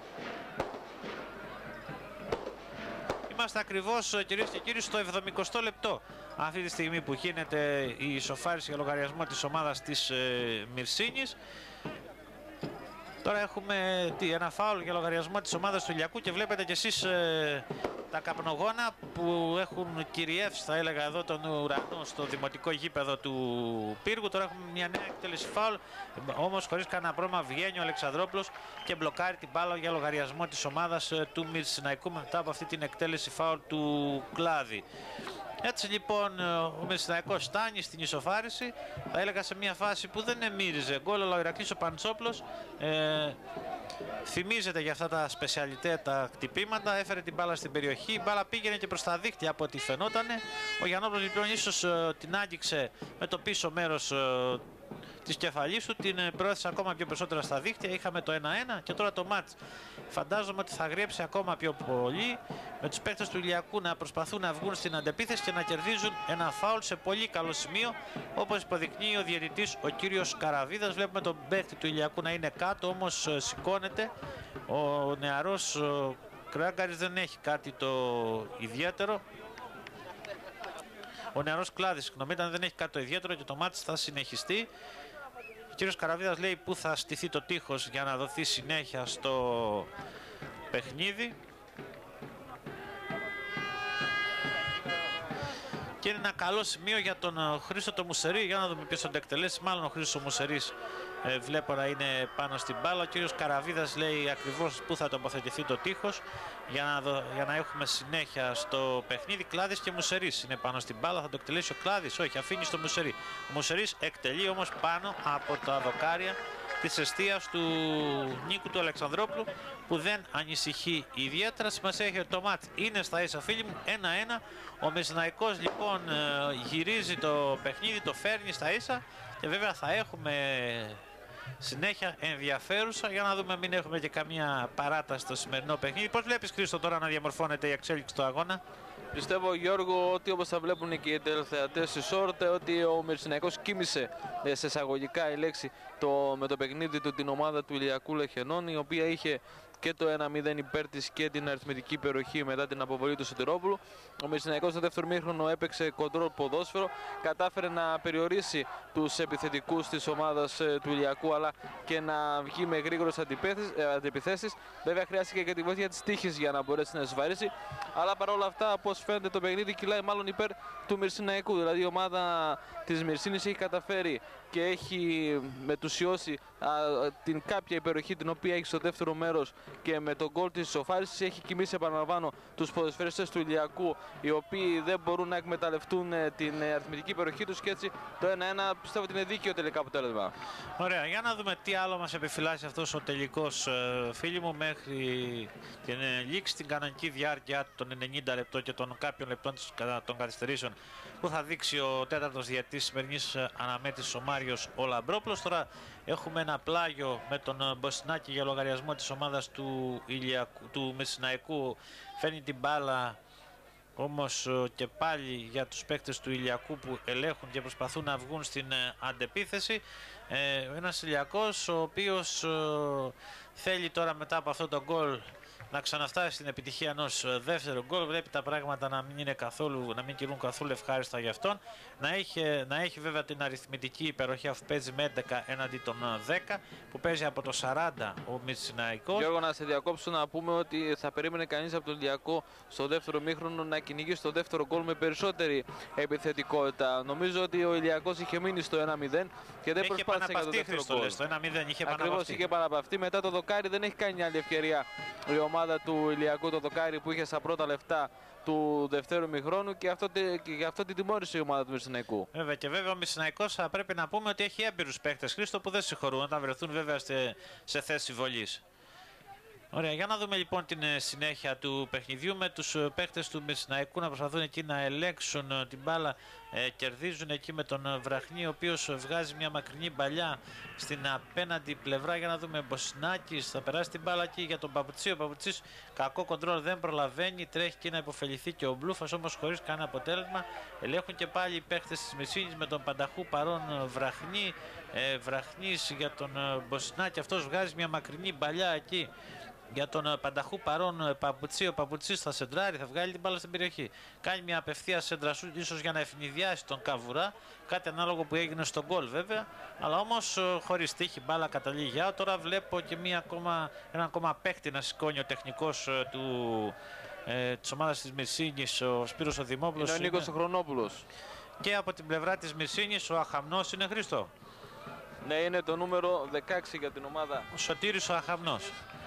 Είμαστε ακριβώς, κυρίες και κύριοι, στο εβδομηκοστό λεπτό αυτή τη στιγμή που γίνεται η ισοφάριση για λογαριασμό της ομάδας της ε, Μυρσίνης. Τώρα έχουμε τι, ένα φάουλ για λογαριασμό της ομάδας του Ηλιακού, και βλέπετε κι εσείς ε, τα καπνογόνα που έχουν κυριεύσει, θα έλεγα, εδώ τον ουρανό στο δημοτικό γήπεδο του Πύργου. Τώρα έχουμε μια νέα εκτέλεση φάουλ, όμως χωρίς κανένα πρόβλημα βγαίνει ο Αλεξανδρόπουλος και μπλοκάρει την μπάλα για λογαριασμό της ομάδας ε, του Μυρσιναϊκού μετά από αυτή την εκτέλεση φάουλ του Κλάδη. Έτσι λοιπόν ο Μυρσιναϊκός στάνει στην ισοφάριση, θα έλεγα σε μια φάση που δεν εμμύριζε γκολ, αλλά ο Ηρακλής ο Παντσόπλος ε, θυμίζεται για αυτά τα σπεσιαλιτέ, τα χτυπήματα, έφερε την μπάλα στην περιοχή, η μπάλα πήγαινε και προς τα δίκτυα από ό,τι φαινότανε. Ο Γιαννόπουλος λοιπόν ίσως ε, την άγγιξε με το πίσω μέρος ε, της κεφαλής του, την προώθησε ακόμα πιο περισσότερα στα δίχτυα. Είχαμε το ένα ένα και τώρα το μάτς φαντάζομαι ότι θα γρέψει ακόμα πιο πολύ, με τους παίκτες του Ηλιακού να προσπαθούν να βγουν στην αντεπίθεση και να κερδίζουν ένα φάουλ σε πολύ καλό σημείο, όπως υποδεικνύει ο διαιτητής ο κύριος Καραβίδας. Βλέπουμε τον παίκτη του Ηλιακού να είναι κάτω, όμως σηκώνεται. Ο νεαρός ο Κράγκαρης δεν έχει κάτι το ιδιαίτερο. Ο νεαρός Κλάδης, συγγνώμη, δεν έχει κάτι το ιδιαίτερο και το μάτς θα συνεχιστεί. Ο κύριος Καραβίδας λέει πού θα στηθεί το τείχος για να δοθεί συνέχεια στο παιχνίδι. Και είναι ένα καλό σημείο για τον Χρήστο το Μουσερή. Για να δούμε ποιος θα το εκτελέσει. Μάλλον ο Χρήστος Μουσερής ε, βλέπω να είναι πάνω στην μπάλα. Ο κύριος Καραβίδας λέει ακριβώς πού θα τοποθετηθεί το τείχος για να, δω, για να έχουμε συνέχεια στο παιχνίδι. Κλάδης και Μουσερής είναι πάνω στην μπάλα. Θα το εκτελέσει ο Κλάδης. Όχι, αφήνει στο Μουσερή. Ο Μουσερής εκτελεί όμως πάνω από τα δοκάρια της εστίας του Νίκου του Αλεξανδρόπουλου, που δεν ανησυχεί ιδιαίτερα. Σημασία έχει ότι το μάτς είναι στα ίσα, φίλοι μου, ένα ένα. Ο Μεσσηναϊκός λοιπόν γυρίζει το παιχνίδι, το φέρνει στα ίσα και βέβαια θα έχουμε συνέχεια ενδιαφέρουσα, για να δούμε μην έχουμε και καμία παράταση στο σημερινό παιχνίδι. Πώς βλέπεις, Χρήστο, τώρα να διαμορφώνεται η εξέλιξη του αγώνα? Πιστεύω, Γιώργο, ότι όπως θα βλέπουν και οι τηλεθεατές στη Σόρτε, ότι ο Μερσηναϊκός κοίμησε σε εισαγωγικά η λέξη το, με το παιχνίδι του την ομάδα του Ηλιακού Λεχενών, η οποία είχε και το ένα μηδέν υπέρ της και την αριθμητική υπεροχή μετά την αποβολή του Σωτηρόπουλου. Ο Μερσηναϊκός στο δεύτερο μήχρονο έπαιξε κοντρόλ ποδόσφαιρο, κατάφερε να περιορίσει τους επιθετικούς της ομάδας του Ηλιακού, αλλά και να βγει με γρήγορες αντιπιθέσεις. Βέβαια χρειάστηκε και τη βοήθεια της τύχης για να μπορέσει να εισβαρίσει, αλλά παρόλα αυτά, όπως φαίνεται, το παιχνίδι κυλάει μάλλον υπέρ του Μερσηναϊκού. Δηλαδή η ομάδα της Μερσίνης έχει καταφέρει και έχει μετουσιώσει α, την κάποια υπεροχή την οποία έχει στο δεύτερο μέρος, και με τον γκολ της ισοφάρισης έχει κοιμήσει, επαναλαμβάνω, τους ποδοσφαιριστές του Ηλιακού, οι οποίοι δεν μπορούν να εκμεταλλευτούν την αριθμητική υπεροχή τους, και έτσι το ένα ένα πιστεύω ότι είναι δίκαιο τελικά αποτέλεσμα. Ωραία, για να δούμε τι άλλο μας επιφυλάσσει αυτός ο τελικός, φίλοι μου, μέχρι την λήξη, την κανονική διάρκεια των ενενήντα λεπτών και των κάποιων λεπτών των καθυστερήσεων που θα δείξει ο τέταρτος διαιτητής σημερινής αναμέτρησης, ο Μάριος ο Λαμπρόπουλος. Τώρα έχουμε ένα πλάγιο με τον Μποσνάκη για λογαριασμό της ομάδας του, Ηλιακού, του Μεσσηναϊκού. Φέρνει την μπάλα όμως και πάλι για τους παίκτες του Ηλιακού που ελέγχουν και προσπαθούν να βγουν στην αντεπίθεση. Ε, ένας Ηλιακός ο οποίος ε, θέλει τώρα μετά από αυτό το γκολ να ξαναφτάσει στην επιτυχία ενός δεύτερου γκολ. Βλέπει τα πράγματα να μην, είναι καθόλου, να μην κινούν καθόλου ευχάριστα για αυτόν. Να έχει, να έχει βέβαια την αριθμητική υπεροχή, αφού παίζει με έντεκα έναντι των δέκα, που παίζει από το σαράντα ο Μεσσηναϊκός. Γιώργο, να σε διακόψω να πούμε ότι θα περίμενε κανείς από τον Ηλιακό στο δεύτερο μήχρονο να κυνηγήσει το δεύτερο γκολ με περισσότερη επιθετικότητα. Νομίζω ότι ο Ηλιακός είχε μείνει στο ένα μηδέν και δεν είχε προσπάθησε για το δεύτερο γκολ. Στο ένα μηδέν είχε Ακριβώς, είχε επαναπαυτεί. Μετά το δοκάρι δεν έχει κάνει άλλη ευκαιρία η ομάδα του Ηλιακού, το δοκάρι που είχε στα πρώτα λεπτά του δευτέρου μηχρόνου, και αυτό, και γι' αυτό την τιμώρησε η ομάδα του Μεσσηναϊκού. Βέβαια, και βέβαια ο Μεσσηναϊκός θα πρέπει να πούμε ότι έχει έμπειρους παίκτες, Χρήστο, που δεν συγχωρούν όταν βρεθούν βέβαια σε, σε θέση βολής. Ωραία, για να δούμε λοιπόν την συνέχεια του παιχνιδιού με τους παίκτες του Μεσσηναϊκού να προσπαθούν εκεί να ελέγξουν την μπάλα. Ε, κερδίζουν εκεί με τον Βραχνή, ο οποίος βγάζει μια μακρινή μπαλιά στην απέναντι πλευρά. Για να δούμε, Μποσνάκης θα περάσει την μπάλα εκεί για τον Παπουτσί. Ο Παπουτσής κακό κοντρόλ, δεν προλαβαίνει, τρέχει και να υποφεληθεί και ο Μπλούφας, όμως χωρίς κανένα αποτέλεσμα. Ελέγχουν και πάλι οι παίκτες της Μεσσίνης με τον Πανταχού παρόν Βραχνή. Ε, Βραχνής για τον Μποσνάκη, αυτός βγάζει μια μακρινή μπαλιά εκεί για τον Πανταχού παρόν Παπουτσί. Ο Παπουτσής θα σεντράρει, θα βγάλει την μπάλα στην περιοχή. Κάνει μια απευθεία σέντρα σου, ίσως για να ευνηδιάσει τον Καβουρά. Κάτι ανάλογο που έγινε στον γκολ βέβαια. Αλλά όμως χωρίς τύχη, μπάλα καταλήγει για. Τώρα βλέπω και μια ακόμα, ένα ακόμα παίχτη να σηκώνει ο τεχνικός του, ε, της ομάδας της Μεσσίνης, ο Σπύρος ο Δημόπουλος. Είναι ο Νίκος ο Χρονόπουλος. Και από την πλευρά της Μεσσίνης ο Αχαμνός είναι, Χρήστο? Ναι, είναι το νούμερο δεκαέξι για την ομάδα. Ο Σωτήρης ο Αχαμνός.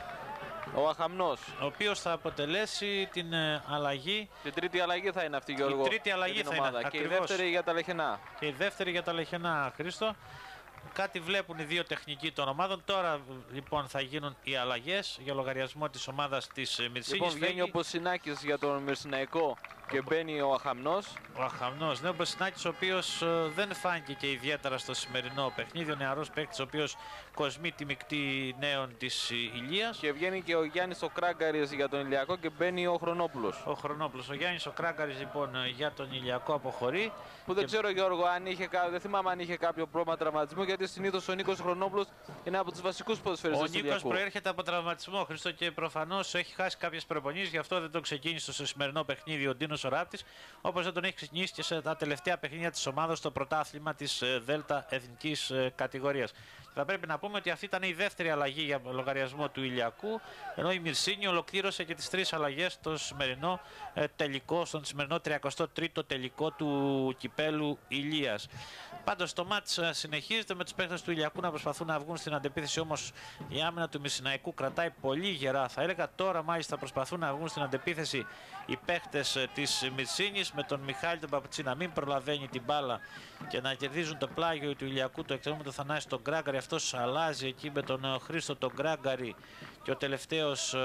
Ο Αχαμνός. Ο οποίος θα αποτελέσει την ε, αλλαγή. Την τρίτη αλλαγή θα είναι αυτή, Γιώργο. Η τρίτη αλλαγή θα ομάδα. είναι. Και Ακριβώς. η δεύτερη για τα Λεχενά. Και η δεύτερη για τα Λεχενά, Χρήστο. Κάτι βλέπουν οι δύο τεχνικοί των ομάδων. Τώρα λοιπόν θα γίνουν οι αλλαγές για λογαριασμό της ομάδας της Μερσίνης. Λοιπόν, βγαίνει ο Ποσινάκης για τον Μερσηναϊκό Και μπαίνει ο Αχαμνός. Ο Αχαμνός, ναι, ο Μπεσινάκης, ο οποίος ε, δεν φάνηκε και ιδιαίτερα στο σημερινό παιχνίδι. Ο νεαρός παίκτης, ο οποίος κοσμεί τη μεικτή νέων της Ηλίας. Και βγαίνει και ο Γιάννης ο Κράγκαρης για τον Ηλιακό και μπαίνει ο Χρονόπουλος. Ο Χρονόπουλος. Ο Γιάννης ο Κράγκαρης λοιπόν για τον Ηλιακό αποχωρεί. Που δεν και... ξέρω, Γιώργο, αν είχε, δεν θυμάμαι αν είχε κάποιο πρόβλημα τραυματισμού, γιατί συνήθως ο Νίκος Χρονόπουλος είναι από τους βασικούς ποδοσφαιριστές του Νίκος προέρχεται από τραυματισμό, Χρήστο, και προφανώς έχει χάσει κάποιες προπονήσεις, γι' αυτό δεν τον ξεκίνησε στο σημερινό παιχνίδι ο Ντίνος ο Ράπτης, όπως δεν τον έχει ξεκινήσει και σε τα τελευταία παιχνίδια της ομάδας στο πρωτάθλημα της Δέλτα εθνικής κατηγορίας. Θα πρέπει να πούμε ότι αυτή ήταν η δεύτερη αλλαγή για λογαριασμό του Ηλιακού, ενώ η Μυρσίνη ολοκλήρωσε και τις τρεις αλλαγές στο σημερινό τελικό, στον σημερινό τριακοστό τρίτο τελικό του κυπέλου Ηλίας. Πάντως το μάτς συνεχίζεται με τους παίκτες του Ηλιακού να προσπαθούν να βγουν στην αντεπίθεση, όμως η άμυνα του Μυρσιναϊκού κρατάει πολύ γερά. Θα έλεγα τώρα μάλιστα προσπαθούν να βγουν στην αντεπίθεση οι παίκτες της Μυρσίνης, με τον Μιχάλη τον Παπουτσί να μην προλαβαίνει την μπάλα και να κερδίζουν το πλάγιο του Ηλιακού, το εκτελούμενο του Θανάση τον Γκράγκαρη. Αυτός αλλάζει εκεί με τον Χρήστο τον Γκράγκαρη και ο τελευταίος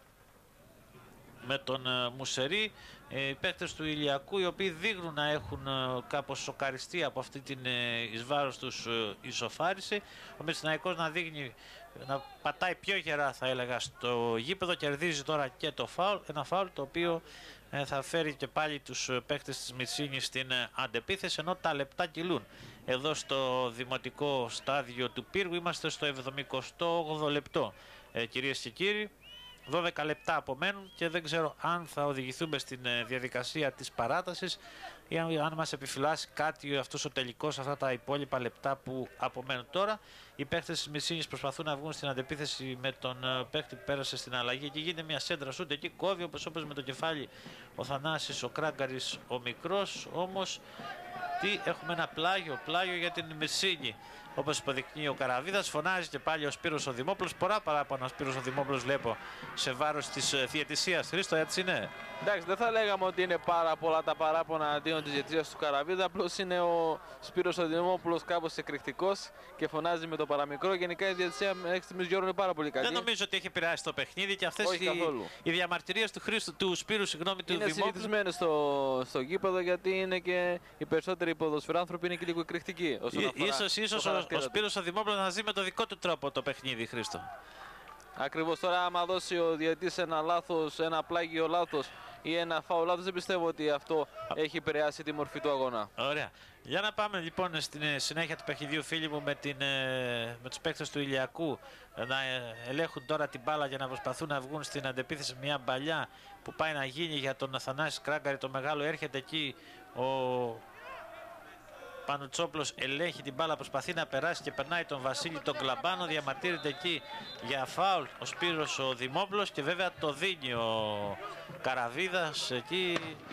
με τον Μουσερί. Οι παίκτες του Ηλιακού, οι οποίοι δείχνουν να έχουν κάπως σοκαριστεί από αυτή την εις βάρος τους ισοφάριση. Ο Μυρσιναϊκός να δείχνει να πατάει πιο γερά, θα έλεγα, στο γήπεδο. Κερδίζει τώρα και το φάουλ, ένα φάουλ το οποίο θα φέρει και πάλι τους παίκτες της Μυρσίνης στην αντεπίθεση, ενώ τα λεπτά κυλούν. Εδώ στο δημοτικό στάδιο του Πύργου είμαστε στο εβδομηκοστό όγδοο λεπτό, ε, κυρίες και κύριοι. δώδεκα λεπτά απομένουν και δεν ξέρω αν θα οδηγηθούμε στην διαδικασία της παράτασης ή αν μας επιφυλάσσει κάτι αυτός ο τελικός, αυτά τα υπόλοιπα λεπτά που απομένουν. Τώρα οι παίκτες της Μυρσίνης προσπαθούν να βγουν στην αντεπίθεση με τον παίκτη που πέρασε στην αλλαγή και γίνεται μια σέντρα σούτ εκεί, κόβει όπως όπως με το κεφάλι ο Θανάσης ο Κράγκαρης ο μικρός, όμως τι έχουμε, ένα πλάγιο, πλάγιο για την Μυρσίνη. Όπως υποδεικνύει ο Καραβίδας, φωνάζει και πάλι ο Σπύρος ο Δημόπουλος. Πολλά παράπονα ο Σπύρος ο Δημόπουλος βλέπω σε βάρος της διαιτησίας. Χρήστο, έτσι είναι? Εντάξει, δεν θα λέγαμε ότι είναι πάρα πολλά τα παράπονα αντίον της διαιτησίας του Καραβίδα. Απλώς είναι ο Σπύρος ο Δημόπουλος κάπως εκρηκτικός και φωνάζει με το παραμικρό. Γενικά η διαιτησία μέχρι στιγμής, Γιώργο, είναι πάρα πολύ καλή. Δεν νομίζω ότι έχει επηρεάσει το παιχνίδι και αυτές οι, οι διαμαρτυρίες του, Χρήστο, του Σπύρου, συγγνώμη, του είναι Δημόπουλου. Είναι συνηθισμένες στο, στο γήπεδο, γιατί είναι και οι περισσότεροι ποδοσφαιράνθρωποι είναι και λίγο εκρηκτικοί. Ίσως, ίσως ο, ο Σπύρος ο Δημόπουλος να ζει με το δικό του τρόπο το παιχνίδι, Χρήστο. Ακριβώς. Τώρα, άμα δώσει ο διαιτητής ένα λάθος, ένα πλάγιο λάθος ή ένα φάουλ λάθος, δεν πιστεύω ότι αυτό έχει επηρεάσει τη μορφή του αγώνα. Ωραία. Για να πάμε λοιπόν στην συνέχεια του παιχνιδιού, φίλοι μου, με, την, με τους παίκτες του Ηλιακού να ελέγχουν τώρα την μπάλα για να προσπαθούν να βγουν στην αντεπίθεση. Μια μπαλιά που πάει να γίνει για τον Θανάση Κράγκαρη, το μεγάλο. Έρχεται εκεί ο Πανουτσόπλος, ελέγχει την μπάλα, προσπαθεί να περάσει και περνάει τον Βασίλη τον Κλαμπάνο. Διαμαρτύρεται εκεί για φάουλ ο Σπύρος ο Δημόπουλος και βέβαια το δίνει ο Καραβίδας εκεί.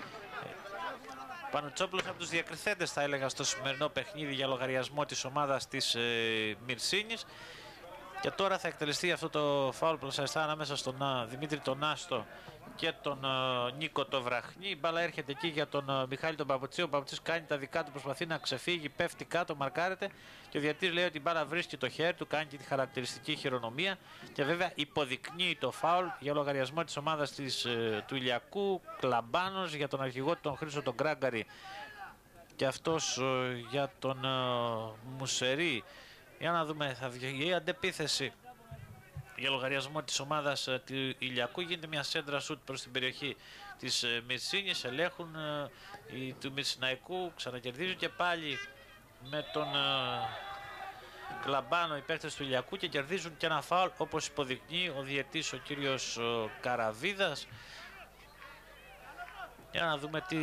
Πανουτσόπλος από τους διακριθέντες, θα έλεγα, στο σημερινό παιχνίδι για λογαριασμό της ομάδας της ε, Μυρσίνης. Και τώρα θα εκτελεστεί αυτό το φάουλ πλασαριστά ανάμεσα στον uh, Δημήτρη τον Άστο και τον uh, Νίκο το Βραχνή. Η μπάλα έρχεται εκεί για τον uh, Μιχάλη τον Παπουτσί. Ο Παπουτσίς κάνει τα δικά του, προσπαθεί να ξεφύγει, πέφτει κάτω, μαρκάρεται. Και ο διαιτητής λέει ότι η μπάλα βρίσκει το χέρι του, κάνει και τη χαρακτηριστική χειρονομία. Και βέβαια υποδεικνύει το φάουλ για λογαριασμό της ομάδας της, uh, του Ηλιακού. Κλαμπάνος για τον αρχηγό τον Χρήστο τον Γκράγκαρη και αυτός uh, για τον uh, Μουσερί. Για να δούμε, θα βγει η αντεπίθεση για λογαριασμό της ομάδας ε, του Ηλιακού. Γίνεται μια σέντρα σούτ προς την περιοχή της ε, Μυρσίνης. Ελέγχουν ε, οι, του Μυρσιναϊκού, ξανακερδίζουν και πάλι με τον ε, Κλαμπάνο οι παίκτες του Ηλιακού και κερδίζουν και ένα φάουλ, όπως υποδεικνύει ο διαιτής ο κύριος ε, Καραβίδας. Για να δούμε τι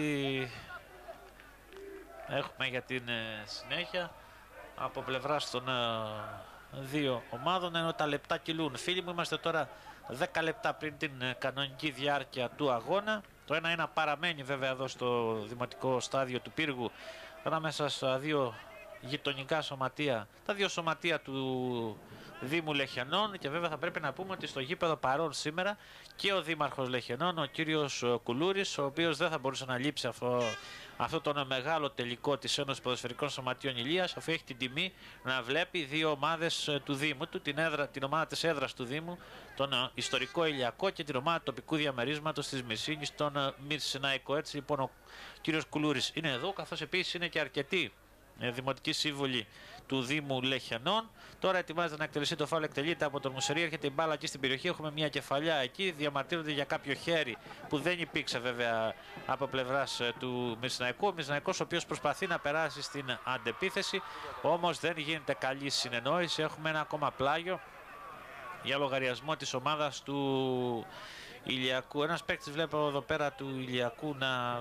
έχουμε για την ε, συνέχεια από πλευράς των uh, δύο ομάδων, ενώ τα λεπτά κυλούν. Φίλοι μου, είμαστε τώρα δέκα λεπτά πριν την uh, κανονική διάρκεια του αγώνα. Το ένα ένα παραμένει βέβαια εδώ στο δημοτικό στάδιο του Πύργου, ανάμεσα στα δύο γειτονικά σωματεία, τα δύο σωματεία του Δήμου Λεχιανών. Και βέβαια θα πρέπει να πούμε ότι στο γήπεδο παρόν σήμερα και ο Δήμαρχος Λεχιανών, ο κύριος Κουλούρης, ο οποίος δεν θα μπορούσε να λείψει αυτό, αυτό τον μεγάλο τελικό της Ένωσης Ποδοσφαιρικών Σωματείων Ηλίας, αφού έχει την τιμή να βλέπει δύο ομάδες του Δήμου του, την, έδρα, την ομάδα της έδρας του Δήμου, τον ιστορικό Ηλιακό, και την ομάδα τοπικού διαμερίσματος της Μυρσίνης, τον Μυρσιναϊκό. Έτσι λοιπόν ο κύριος Κουλούρης είναι εδώ, καθώς επίσης είναι και αρκετοί δημοτικοί σύμβουλοι του Δήμου Λεχιανών. Τώρα ετοιμάζεται να εκτελεστεί το φάουλ, εκτελείται από τον Μουσερή, έρχεται η μπάλα εκεί στην περιοχή. Έχουμε μια κεφαλιά εκεί, διαμαρτύρονται για κάποιο χέρι που δεν υπήρξε βέβαια από πλευράς του Μυρσιναϊκού. Ο Μυρσιναϊκός, ο οποίος προσπαθεί να περάσει στην αντεπίθεση, όμως δεν γίνεται καλή συνεννόηση. Έχουμε ένα ακόμα πλάγιο για λογαριασμό της ομάδας του Ηλιακού. Ένας παίκτης βλέπω εδώ πέρα του Ηλιακού να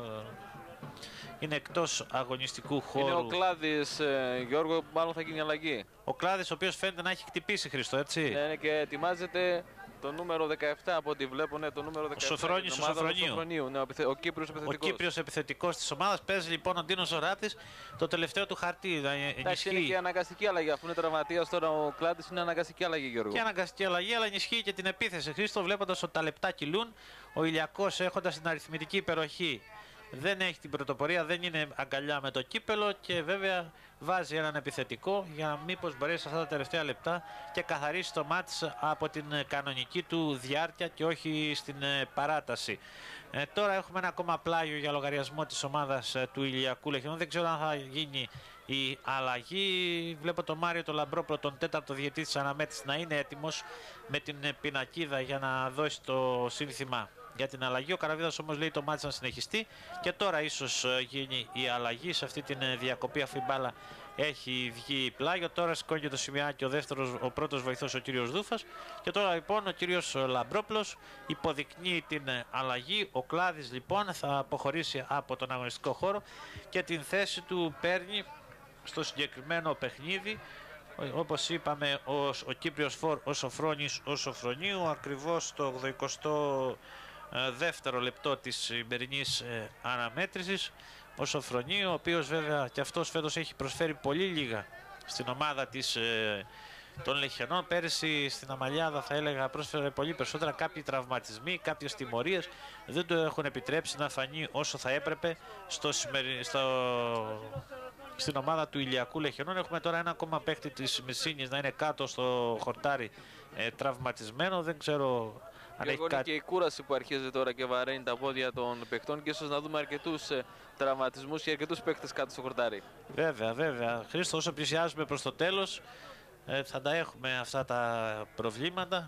είναι εκτός αγωνιστικού χώρου. Είναι ο Κλάδης, ε, Γιώργο, μάλλον θα γίνει αλλαγή. Ο Κλάδης, ο οποίος φαίνεται να έχει χτυπήσει, Χρήστο, έτσι. Ναι, και ετοιμάζεται το νούμερο δεκαεπτά από ό,τι βλέπω, ναι, το νούμερο δεκαεπτά. Ο Σοφρόνης ο Σοφρονίου. Ναι, ο, ο Κύπριος επιθετικός. Ο Κύπριος επιθετικός της ομάδας. Παίζει λοιπόν ο Ντίνος Ζωράτης το τελευταίο του χαρτί. Εντάξει, είναι και αναγκαστική αλλαγή. Αφού είναι τραυματίας τώρα ο Κλάδης, είναι αναγκαστική αλλαγή, Γιώργο. Και αναγκαστική αλλαγή, αλλά ενισχύει και την επίθεση. Χρήστο, βλέποντας ότι τα λεπτά κυλούν, ο Ηλιακός, έχοντας την αριθμητική υπεροχή, δεν έχει την πρωτοπορία, δεν είναι αγκαλιά με το κύπελο και βέβαια βάζει έναν επιθετικό για μήπως μπορέσει αυτά τα τελευταία λεπτά και καθαρίσει το μάτς από την κανονική του διάρκεια και όχι στην παράταση. Ε, τώρα έχουμε ένα ακόμα πλάγιο για λογαριασμό της ομάδας του Ηλιακού Λεχιανών. Δεν ξέρω αν θα γίνει η αλλαγή. Βλέπω τον Μάριο τον Λαμπρόπλο, τον τέταρτο διαιτητή της αναμέτρησης, να είναι έτοιμος με την πινακίδα για να δώσει το σύνθημα για την αλλαγή. Ο Καραβίδας όμως λέει το μάτς να συνεχιστεί και τώρα ίσως γίνει η αλλαγή σε αυτή την διακοπή, αφού η μπάλα έχει βγει πλάγιο. Τώρα σηκώνει το σημειάκι ο δεύτερος, ο πρώτος βοηθός, ο κύριος Δούφας, και τώρα λοιπόν ο κύριος Λαμπρόπλος υποδεικνύει την αλλαγή. Ο Κλάδης λοιπόν θα αποχωρήσει από τον αγωνιστικό χώρο και την θέση του παίρνει στο συγκεκριμένο παιχνίδι, όπως είπαμε, ο, ο Κύπριος Φορ, ο Σοφρόνης ο Σοφρονίου, ακριβώς το ογδοηκοστό δεύτερο λεπτό της σημερινής ε, αναμέτρησης. Ο Σοφρονίου, ο οποίος βέβαια και αυτός φέτος έχει προσφέρει πολύ λίγα στην ομάδα της, ε, των Λεχιανών. Πέρυσι στην Αμαλιάδα θα έλεγα πρόσφερε πολύ περισσότερα. Κάποιοι τραυματισμοί, κάποιες τιμωρίες δεν το έχουν επιτρέψει να φανεί όσο θα έπρεπε στο, σημερι... στο... στην ομάδα του Ηλιακού Λεχιανών. Έχουμε τώρα ένα ακόμα παίκτη της Μυρσίνης να είναι κάτω στο χορτάρι ε, τραυματισμένο. Δεν ξέρω αν έχει κάτι. Και η κούραση που αρχίζει τώρα και βαραίνει τα πόδια των παιχτών και ίσως να δούμε αρκετούς ε, τραυματισμούς και αρκετούς παίκτες κάτω στο χορτάρι. Βέβαια, βέβαια. Χρήστο, όσο πλησιάζουμε προς το τέλος ε, θα τα έχουμε αυτά τα προβλήματα.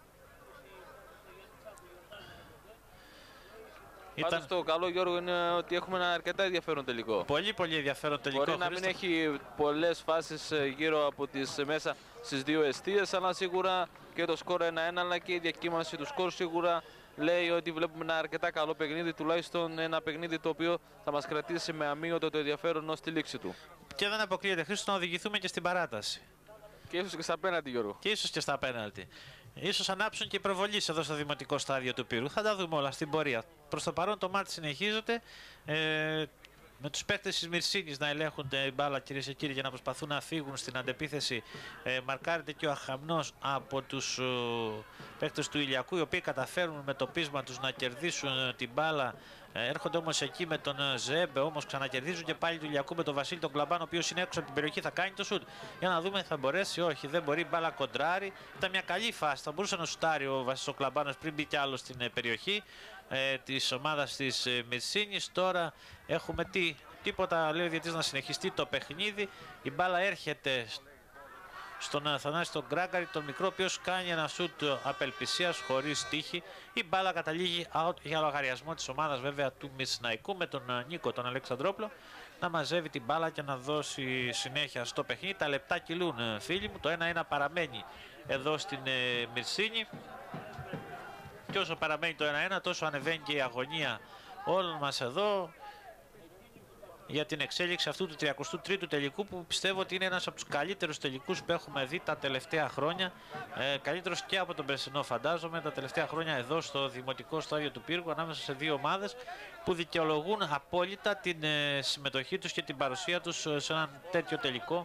Πάντως Ήταν... το καλό, Γιώργο, είναι ότι έχουμε ένα αρκετά ενδιαφέρον τελικό. Πολύ πολύ ενδιαφέρον τελικό. Μπορεί να μην έχει πολλές φάσεις γύρω από τις μέσα στις δύο εστίες, αλλά σίγουρα και το σκορ ένα ένα, αλλά και η διακύμανση του σκορ σίγουρα λέει ότι βλέπουμε ένα αρκετά καλό παιχνίδι, τουλάχιστον ένα παιχνίδι το οποίο θα μας κρατήσει με αμύωτο το ενδιαφέρον ως τη λήξη του. Και δεν αποκλείεται, Χρήστο, να οδηγηθούμε και στην παράταση. Και ίσως και στα πέναλτι, Γιώργο. Και ίσως και στα πέναλτι. Ίσως ανάψουν και οι προβολείς εδώ στο δημοτικό στάδιο του Πύρου. Θα τα δούμε όλα στην πορεία. Προς το παρόν το μάτι συνεχίζεται. Ε, με τους παίκτες της Μυρσίνης να ελέγχουν την μπάλα, κυρίες και κύριοι, για να προσπαθούν να φύγουν στην αντεπίθεση. Ε, μαρκάρεται και ο Αχαμνός από τους uh, παίκτες του Ηλιακού, οι οποίοι καταφέρουν με το πείσμα τους να κερδίσουν uh, την μπάλα. Ε, έρχονται όμως εκεί με τον uh, Ζέμπε, όμως ξανακερδίζουν και πάλι του Ηλιακού με τον Βασίλη τον Κλαμπάν, ο οποίος είναι έξω από την περιοχή, θα κάνει το σουτ. Για να δούμε, θα μπορέσει, όχι, δεν μπορεί, μπάλα κοντράρει. Ήταν μια καλή φάση, θα μπορούσε να σουτάρει ο Βασίλης ο Κλαμπάνος πριν μπει κι άλλο στην uh, περιοχή ε, της ομάδας της ε, Μυρσίνης. Τώρα έχουμε τι, τίποτα, λέει ο διαιτητής, να συνεχιστεί το παιχνίδι. Η μπάλα έρχεται στον Αθανάση τον Γκράγκαρη, τον μικρό, ο οποίος κάνει ένα σουτ απελπισίας χωρίς τύχη. Η μπάλα καταλήγει out για λογαριασμό της ομάδας βέβαια του Μυρσιναϊκού, με τον Νίκο τον Αλεξανδρόπλο να μαζεύει την μπάλα και να δώσει συνέχεια στο παιχνίδι. Τα λεπτά κυλούν, φίλοι μου, το ένα ένα παραμένει εδώ στην ε, Μυρσίνη. Και όσο παραμένει το ένα ένα, τόσο ανεβαίνει και η αγωνία όλων μας εδώ για την εξέλιξη αυτού του τριακοστού τρίτου τελικού, που πιστεύω ότι είναι ένας από τους καλύτερους τελικούς που έχουμε δει τα τελευταία χρόνια. Ε, καλύτερος και από τον περσινό, φαντάζομαι, τα τελευταία χρόνια εδώ στο δημοτικό στάδιο του Πύργου, ανάμεσα σε δύο ομάδες που δικαιολογούν απόλυτα την ε, συμμετοχή τους και την παρουσία τους σε έναν τέτοιο τελικό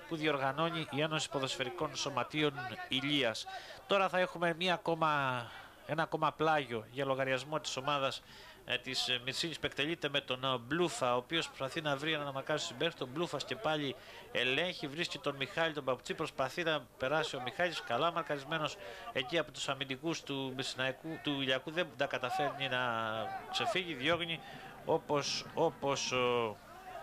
που διοργανώνει η Ένωση Ποδοσφαιρικών Σωματείων Ηλίας. Τώρα θα έχουμε μία ακόμα, ένα ακόμα πλάγιο για λογαριασμό της ομάδας ε, της Μυρσίνης που εκτελείται με τον ε, Μπλούφα, ο οποίος προσπαθεί να βρει έναν αμακάρι συμπαίχτη. Τον Μπλούφας και πάλι ελέγχει, βρίσκει τον Μιχάλη τον Παπουτσί, προσπαθεί να περάσει ο Μιχάλης, καλά μαρκαρισμένος εκεί από τους αμυντικούς του, του Ηλιακού, δεν τα καταφέρνει να ξεφύγει, διώγνει όπως, όπως ο,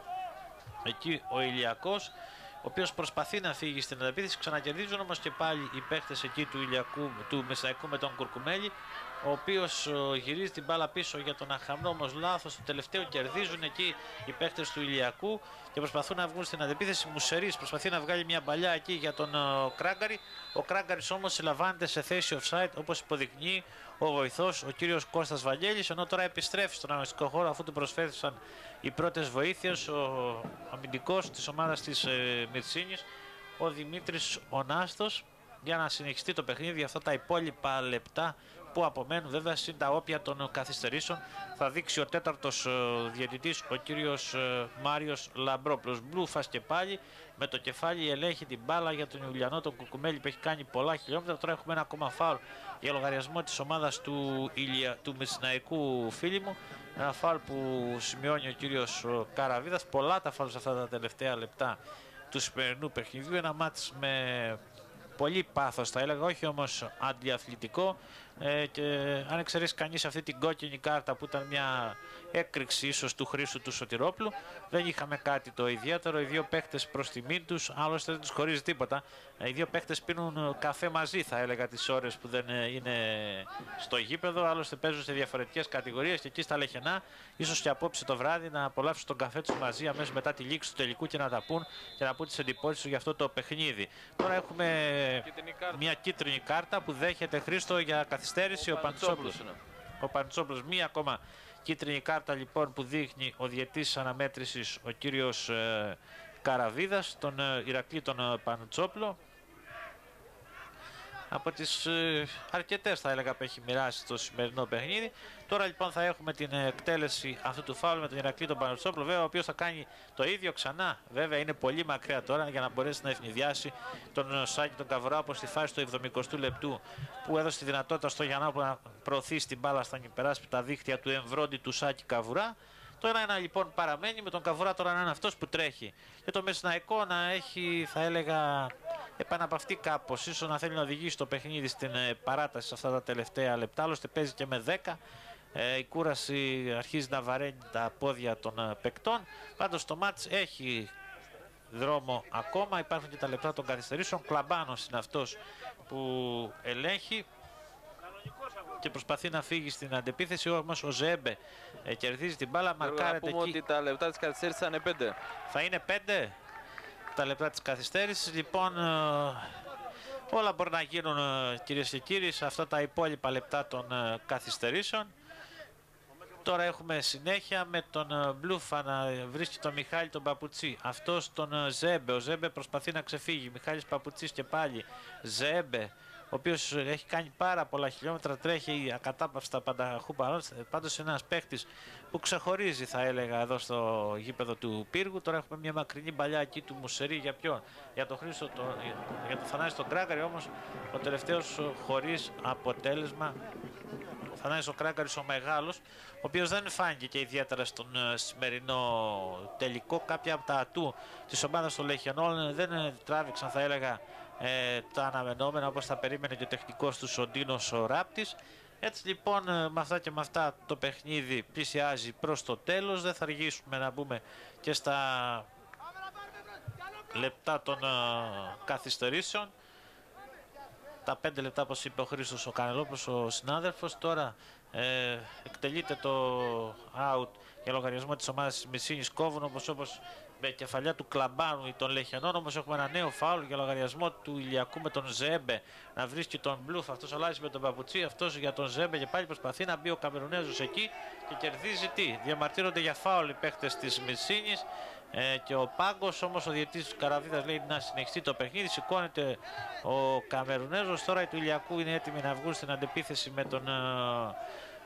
εκεί ο Ηλιακός, ο οποίος προσπαθεί να φύγει στην αντεπίθεση. Ξανακερδίζουν όμως και πάλι οι παίχτες εκεί του Ηλιακού, του Μεσαϊκού με τον Κουρκουμέλη, ο οποίος γυρίζει την μπάλα πίσω για τον αχαμνό, όμως λάθος. Το τελευταίο κερδίζουν εκεί οι παίχτες του Ηλιακού και προσπαθούν να βγουν στην αντεπίθεση. Μουσερής προσπαθεί να βγάλει μια παλιά εκεί για τον Κράγκαρη. Ο Κράγκαρης όμως συλλαμβάνεται σε θέση offside, όπως υποδεικνύει ο βοηθός, ο κύριος Κώστας Βαγγέλης, ενώ τώρα επιστρέφει στον αγωνιστικό χώρο αφού του προσφέρθησαν οι πρώτες βοήθειες ο αμυντικός της ομάδας της ε, Μυρσίνης, ο Δημήτρης Ωνάστος, για να συνεχιστεί το παιχνίδι. Αυτά τα υπόλοιπα λεπτά που απομένουν, βέβαια, συν τα όπια των καθυστερήσεων, θα δείξει ο τέταρτος διαιτητής, ο κύριος Μάριος Λαμπρόπουλος. Μπλούφας και πάλι με το κεφάλι ελέγχει την μπάλα για τον Ιουλιανό, τον Κουκουμέλη, που έχει κάνει πολλά χιλιόμετρα. Τώρα έχουμε ένα ακόμα φάουλ για λογαριασμό της ομάδας του, Ηλια... του Μεσσηναϊκού φίλη μου. Ένα φάουλ που σημειώνει ο κύριος Καραβίδας. Πολλά τα φάουλ σε αυτά τα τελευταία λεπτά του σημερινού παιχνιδιού. Ένα μάτς με πολύ πάθος, θα έλεγα, όχι όμως αντιαθλητικό, ε, και αν εξαιρέσει κανείς αυτή την κόκκινη κάρτα που ήταν μια έκρηξη ίσως του Χρήστου του Σωτηρόπουλου, δεν είχαμε κάτι το ιδιαίτερο. Οι δύο παίχτες προς τιμήν τους, άλλωστε δεν τους χωρίζει τίποτα. Οι δύο παίχτες πίνουν καφέ μαζί, θα έλεγα, τις ώρες που δεν είναι στο γήπεδο, άλλωστε παίζουν σε διαφορετικές κατηγορίες και εκεί στα Λεχενά, ίσως και απόψε το βράδυ, να απολαύσουν τον καφέ τους μαζί αμέσως μετά τη λήξη του τελικού και να τα πούν και να πούν τις εντυπώσεις τους για αυτό το παιχνίδι. Τώρα έχουμε μια κίτρινη κάρτα που δέχεται, Χρήστο, για καθυστέρηση ο, ο Παντσόπουλος. Ο Παντσόπουλος, μία ακόμα κίτρινη κάρτα λοιπόν που δείχνει ο διαιτής αναμέτρησης, ο κύριος ε, Καραβίδας, τον ε, Ηρακλή τον ε, Παντσόπουλο. Από τις ε, αρκετές, θα έλεγα, που έχει μοιράσει το σημερινό παιχνίδι. Τώρα λοιπόν θα έχουμε την εκτέλεση αυτού του φάουλ με τον Ηρακλή τον Παντσόπουλο, βέβαια, ο οποίος θα κάνει το ίδιο ξανά. Βέβαια είναι πολύ μακριά τώρα για να μπορέσει να ευνηδιάσει τον Σάκη τον Καβουρά, όπως στη φάση του εβδομηκοστού λεπτού που έδωσε τη δυνατότητα στο Γιαννόπουλο να προωθήσει την μπάλα στα υπεράσπιτα δίχτυα του εμβρόντι του Σάκη Καβουρά. Το ένα-ένα λοιπόν παραμένει, με τον Καβουρά τώρα να είναι αυτός που τρέχει και το Μεσσηναϊκό να έχει, θα έλεγα, επαναπαυτεί κάπως, ίσως να θέλει να οδηγήσει το παιχνίδι στην παράταση σε αυτά τα τελευταία λεπτά. Άλλωστε παίζει και με δέκα. Ε, η κούραση αρχίζει να βαραίνει τα πόδια των ε, παικτών. Πάντως το μάτς έχει δρόμο ακόμα, υπάρχουν και τα λεπτά των καθυστερήσεων. Κλαμπάνος είναι αυτός που ελέγχει και προσπαθεί να φύγει στην αντεπίθεση, όμως ο Ζέμπε ε, κερδίζει την μπάλα, μαρκάρεται εκεί. Ότι τα λεπτά της καθυστέρησης θα είναι πέντε. Θα είναι πέντε τα λεπτά της καθυστέρησης. Λοιπόν, ε, όλα μπορεί να γίνουν, ε, κυρίες και κύριοι, σε αυτά τα υπόλοιπα λεπτά των ε, καθυστερήσεων. Τώρα έχουμε συνέχεια με τον Μπλούφα να βρίσκει τον Μιχάλη τον Παπουτσί. Αυτός τον Ζέμπε. Ο Ζέμπε προσπαθεί να ξεφύγει. Μιχάλης Παπουτσής και πάλι. Ζέμπε, ο οποίος έχει κάνει πάρα πολλά χιλιόμετρα, τρέχει ακατάπαυστα πανταχού παρόν. Πάντως ένας παίχτης που ξεχωρίζει, θα έλεγα, εδώ στο γήπεδο του Πύργου. Τώρα έχουμε μια μακρινή παλιά εκεί του Μουσερή. Για ποιον? Για τον Χρήστο, το, για τον Θανάση τον Κράγκαρη, όμως ο τελευταίος χωρίς αποτέλεσμα. Ο Θανάσης ο Κράγκαρης ο μεγάλος, ο οποίος δεν φάνηκε και ιδιαίτερα στον σημερινό τελικό. Κάποια από τα ατού της ομάδας των Λεχιανών δεν τράβηξαν, θα έλεγα, ε, τα αναμενόμενα όπως θα περίμενε και ο τεχνικός του ο Ντίνος ο Ράπτης. Έτσι λοιπόν, με αυτά και με αυτά το παιχνίδι πλησιάζει προς το τέλος. Δεν θα αργήσουμε να μπούμε και στα λεπτά των uh, καθυστερήσεων. Τα πέντε λεπτά, όπως είπε ο Χρήστος ο Κανελόπουλος, ο συνάδελφος. Τώρα ε, εκτελείται το out για λογαριασμό της ομάδας της Μυρσίνης. Κόβουν όπως όπως με κεφαλιά του Κλαμπάνου ή των Λεχιανών. Όμως έχουμε ένα νέο φάουλ για λογαριασμό του Ηλιακού με τον Ζέμπε να βρίσκει τον Μπλούφ. Αυτός αλλάζει με τον Παπουτσί, αυτός για τον Ζέμπε και πάλι προσπαθεί να μπει ο Καμερουνέζος εκεί και κερδίζει τι? Διαμαρτύρονται για φάουλ οι παίχτες της Μυρσίνης. Ε, και ο Πάγκος, όμως ο διαιτητής του Καραβίδας λέει να συνεχιστεί το παιχνίδι. Σηκώνεται ο Καμερουνέζος. Τώρα οι του Ηλιακού είναι έτοιμοι να βγουν στην αντεπίθεση με τον uh,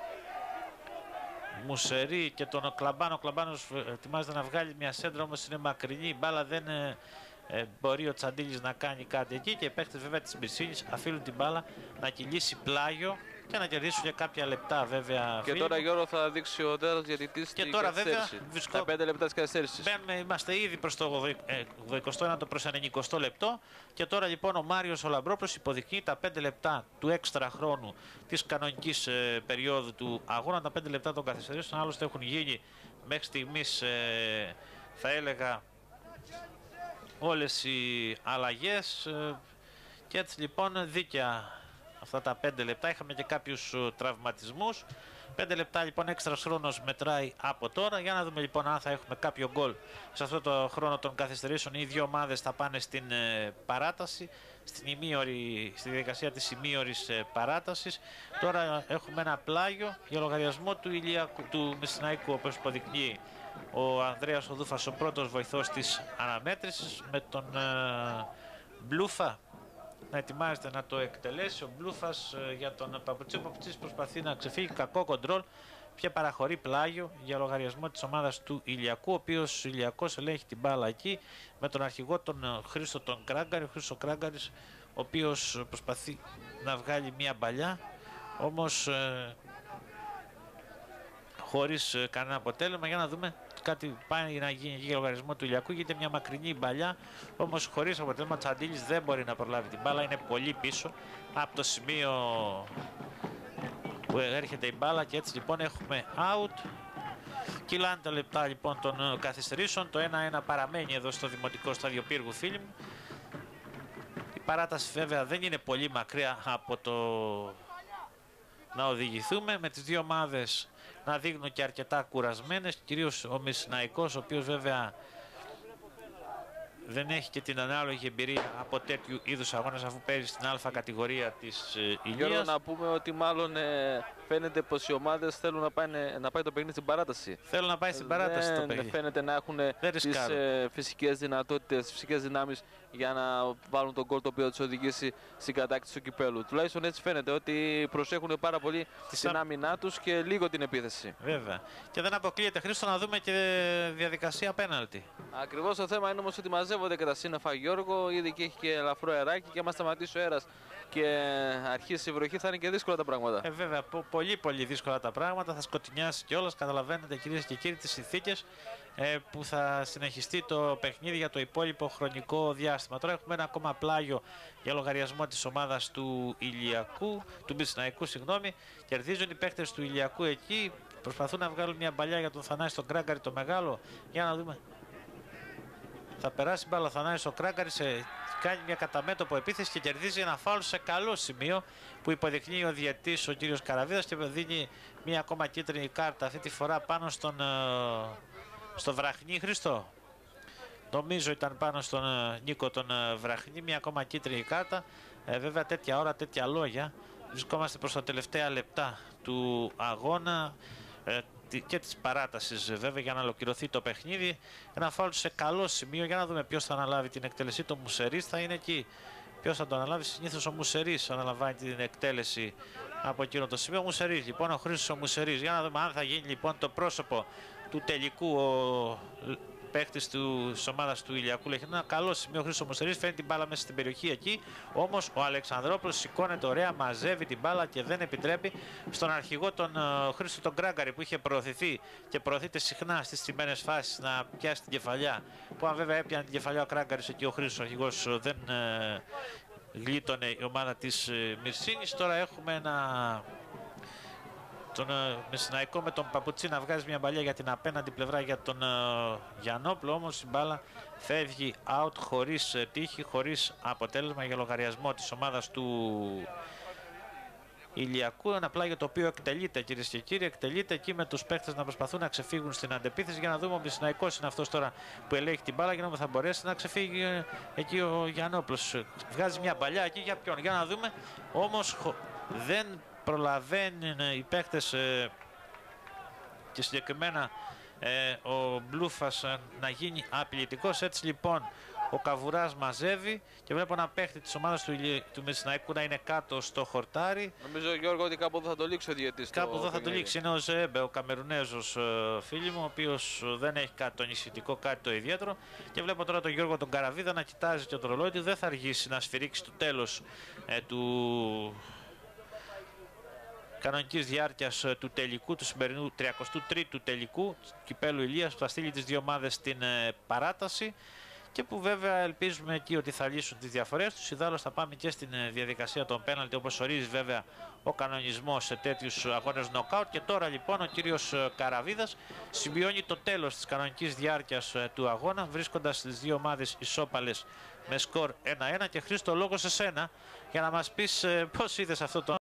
Μουσερή και τον Κλαμπάνο. Ο Κλαμπάνος ετοιμάζεται να βγάλει μια σέντρα, όμως είναι μακρινή. Η μπάλα δεν uh, ε, μπορεί ο Τσαντίλης να κάνει κάτι εκεί και οι παίκτες βέβαια της Μυρσίνης αφήνουν την μπάλα να κυλήσει πλάγιο και να κερδίσουν για κάποια λεπτά βέβαια. Και τώρα Γιώργο θα δείξει ο τέταρτος διαιτητής και τώρα βέβαια βρισκό... τα πέντε λεπτά της καθυστέρησης. Μπαίνουμε, είμαστε ήδη προς το ογδοηκοστό ένατο προς ενενηκοστό λεπτό και τώρα λοιπόν ο Μάριος ο Λαμπρόπουλος υποδεικνύει τα πέντε λεπτά του έξτρα χρόνου της κανονικής ε, περίοδου του αγώνα, τα πέντε λεπτά των καθυστερήσεων. Άλλωστε έχουν γίνει μέχρι στιγμής ε, θα έλεγα όλες οι αλλαγές ε, και έτσι λοιπόν δίκαια αυτά τα πέντε λεπτά. Είχαμε και κάποιους uh, τραυματισμούς. πέντε λεπτά λοιπόν έξτρας χρόνος μετράει από τώρα. Για να δούμε λοιπόν αν θα έχουμε κάποιο γκολ σε αυτό το χρόνο των καθυστερήσεων. Οι δύο ομάδες θα πάνε στην uh, παράταση, στην ημίωρη, στη διαδικασία της ημίωρης uh, παράτασης. Τώρα έχουμε ένα πλάγιο για λογαριασμό του, Ηλιακού, του Μεσσηναϊκού, όπως υποδεικνύει ο Ανδρέας Οδούφας, ο πρώτος βοηθός της αναμέτρησης, με τον uh, Μπλούφα να ετοιμάζεται να το εκτελέσει. Ο Μπλούφας ε, για τον Παπουτσί. Ο Παπουτσής προσπαθεί να ξεφύγει, κακό κοντρόλ, πια παραχωρεί πλάγιο για λογαριασμό της ομάδας του Ηλιακού, ο οποίος ο Ηλιακός ελέγχει την μπάλα εκεί με τον αρχηγό τον Χρήστο τον Κράγκαρη. Ο Χρήστος Κράγκαρης, ο οποίος προσπαθεί να βγάλει μια μπαλιά, όμως ε, χωρίς ε, κανένα αποτέλεσμα. Για να δούμε, κάτι πάει να γίνει για λογαριασμό του Ηλιακού. Γίνεται μια μακρινή μπαλιά, όμως χωρίς αποτέλεσμα. Τσαντίλης δεν μπορεί να προλάβει την μπάλα, είναι πολύ πίσω από το σημείο που έρχεται η μπάλα και έτσι λοιπόν έχουμε out. Κυλάνε τα λεπτά λοιπόν των καθυστερήσεων. Το ένα ένα παραμένει εδώ στο Δημοτικό Στάδιο Πύργου, φίλοι μου. Η παράταση βέβαια δεν είναι πολύ μακριά από το να οδηγηθούμε, με τις δύο ομάδες να δείχνουν και αρκετά κουρασμένες, κυρίως ο Μεσσηναϊκός, ο οποίος βέβαια δεν έχει και την ανάλογη εμπειρία από τέτοιου είδους αγώνες, αφού παίζει στην Α κατηγορία της ε, Ηλίας. Γιώργο, να πούμε ότι μάλλον ε, φαίνεται πως οι ομάδες θέλουν να, πάνε, να πάει το παιχνίδι στην παράταση. Θέλουν να πάει στην παράταση δεν το παιχνίδι. Φαίνεται να έχουν τις ε, φυσικές δυνατότητες, τις φυσικές δυνάμεις για να βάλουν τον γκολ το οποίο τους οδηγήσει στην κατάκτηση του κυπέλου. Τουλάχιστον έτσι φαίνεται, ότι προσέχουν πάρα πολύ την α... άμυνά τους και λίγο την επίθεση. Βέβαια. Και δεν αποκλείεται, Χρήστο, να δούμε και διαδικασία πέναλτι. Ακριβώς, το θέμα είναι όμως ότι μαζεύονται και τα σύννεφα, Γιώργο. Ήδη και έχει και ελαφρό αεράκι και άμα σταματήσει ο αέρας και αρχίσει η βροχή θα είναι και δύσκολα τα πράγματα. Ε, βέβαια, πο πολύ πολύ δύσκολα τα πράγματα. Θα σκοτεινιάσει κιόλας. Καταλαβαίνετε, κυρίες και κύριοι, τις συνθήκες ε, που θα συνεχιστεί το παιχνίδι για το υπόλοιπο χρονικό διάστημα. Τώρα έχουμε ένα ακόμα πλάγιο για λογαριασμό της ομάδας του Ηλιακού, του Μεσσηναϊκού, συγγνώμη. Κερδίζουν οι παίκτες του Ηλιακού εκεί. Προσπαθούν να βγάλουν μια μπαλιά για τον Θανάση τον Κράγκαρη το μεγάλο. Για να δούμε. Θα περάσει μπάλα ο Θανάσης ο Κράγκαρης, σε, κάνει μια καταμέτωπο επίθεση και κερδίζει ένα φάουλ σε καλό σημείο που υποδεικνύει ο διαιτητής ο κύριος Καραβίδας και δίνει μια ακόμα κίτρινη κάρτα, αυτή τη φορά πάνω στον στο Βραχνή. Χρήστο, νομίζω ήταν πάνω στον Νίκο τον Βραχνή, μια ακόμα κίτρινη κάρτα. Ε, βέβαια τέτοια ώρα, τέτοια λόγια. Βρισκόμαστε προς τα τελευταία λεπτά του αγώνα ε, και της παράτασης βέβαια, για να ολοκληρωθεί το παιχνίδι. Ένα φάουλ σε καλό σημείο. Για να δούμε ποιος θα αναλάβει την εκτέλεση. Το Μουσερίς θα είναι εκεί. Ποιος θα το αναλάβει? Συνήθως ο Μουσερίς αναλαμβάνει την εκτέλεση από εκείνο το σημείο. Ο Μουσερίς λοιπόν, ο Χρήστος ο Μουσερίς. Για να δούμε αν θα γίνει λοιπόν το πρόσωπο του τελικού ο παίκτης της ομάδας του Ηλιακού. Έχει ένα καλό σημείο ο Χρήστος Μουσερίς, φέρνει την μπάλα μέσα στην περιοχή εκεί. Όμως ο Αλεξανδρόπουλος σηκώνεται ωραία, μαζεύει την μπάλα και δεν επιτρέπει στον αρχηγό τον uh, Χρήστο τον Κράγκαρη, που είχε προωθηθεί και προωθείται συχνά στις στιμένες φάσεις, να πιάσει την κεφαλιά. Που αν βέβαια έπιανε την κεφαλιά ο Κράγκαρης εκεί, ο Χρήστος ο αρχηγός δεν uh, γλίτωνε η ομάδα της uh, Μυρσίνης. Τώρα έχουμε ένα... τον uh, Μεσσηναϊκό με τον Παπουτσί να βγάζει μια μπαλιά για την απέναντι πλευρά για τον uh, Γιαννόπουλο, όμως η μπάλα φεύγει out χωρίς uh, τύχη, χωρίς αποτέλεσμα για λογαριασμό της ομάδας του Ηλιακού. Ένα πλάγιο το οποίο εκτελείται, κυρίες και κύριοι, εκτελείται εκεί με τους παίκτες να προσπαθούν να ξεφύγουν στην αντεπίθεση. Για να δούμε, ο Μεσσηναϊκός είναι αυτός τώρα που ελέγχει την μπάλα, για να δούμε θα μπορέσει να ξεφύγει uh, εκεί ο Γιαννόπουλος. Βγάζει μια μπαλιά εκεί για ποιον? Για να δούμε, όμως δεν προλαβαίνουν οι παίκτες ε, και συγκεκριμένα ε, ο Μπλούφας ε, να γίνει απειλητικός. Έτσι λοιπόν Ο Καβουράς μαζεύει και βλέπω ένα παίχτη της ομάδας του, του Μεσσηναϊκού να είναι κάτω στο χορτάρι. Νομίζω, Γιώργο, ότι κάπου εδώ θα το λήξει ο διαιτητής. Κάπου εδώ θα το λήξει. Είναι ο Ζέμπε, ο Καμερουνέζος φίλοι μου, ο οποίος δεν έχει κάτι το νησιτικό, κάτι το ιδιαίτερο. Και βλέπω τώρα τον Γιώργο τον Καραβίδα να κοιτάζει και το ρολόι του. Δεν θα αργήσει να σφυρίξει το τέλος ε, του κανονικής διάρκειας του τελικού, του σημερινού τριακοστού τρίτου τελικού κυπέλου Ηλίας, που θα στείλει τις δύο ομάδες στην ε, παράταση. Και που βέβαια ελπίζουμε εκεί ότι θα λύσουν τις διαφορές τους. Ιδάλλως θα πάμε και στην διαδικασία των πέναλτι, όπως ορίζει βέβαια ο κανονισμός σε τέτοιους αγώνες νοκάουτ. Και τώρα λοιπόν ο κύριος Καραβίδας σημειώνει το τέλος της κανονικής διάρκειας του αγώνα, βρίσκοντας τις δύο ομάδες ισόπαλες με σκορ ένα ένα. Και Χρήστο, λόγο σε σένα για να μας πεις πώς είδες αυτό το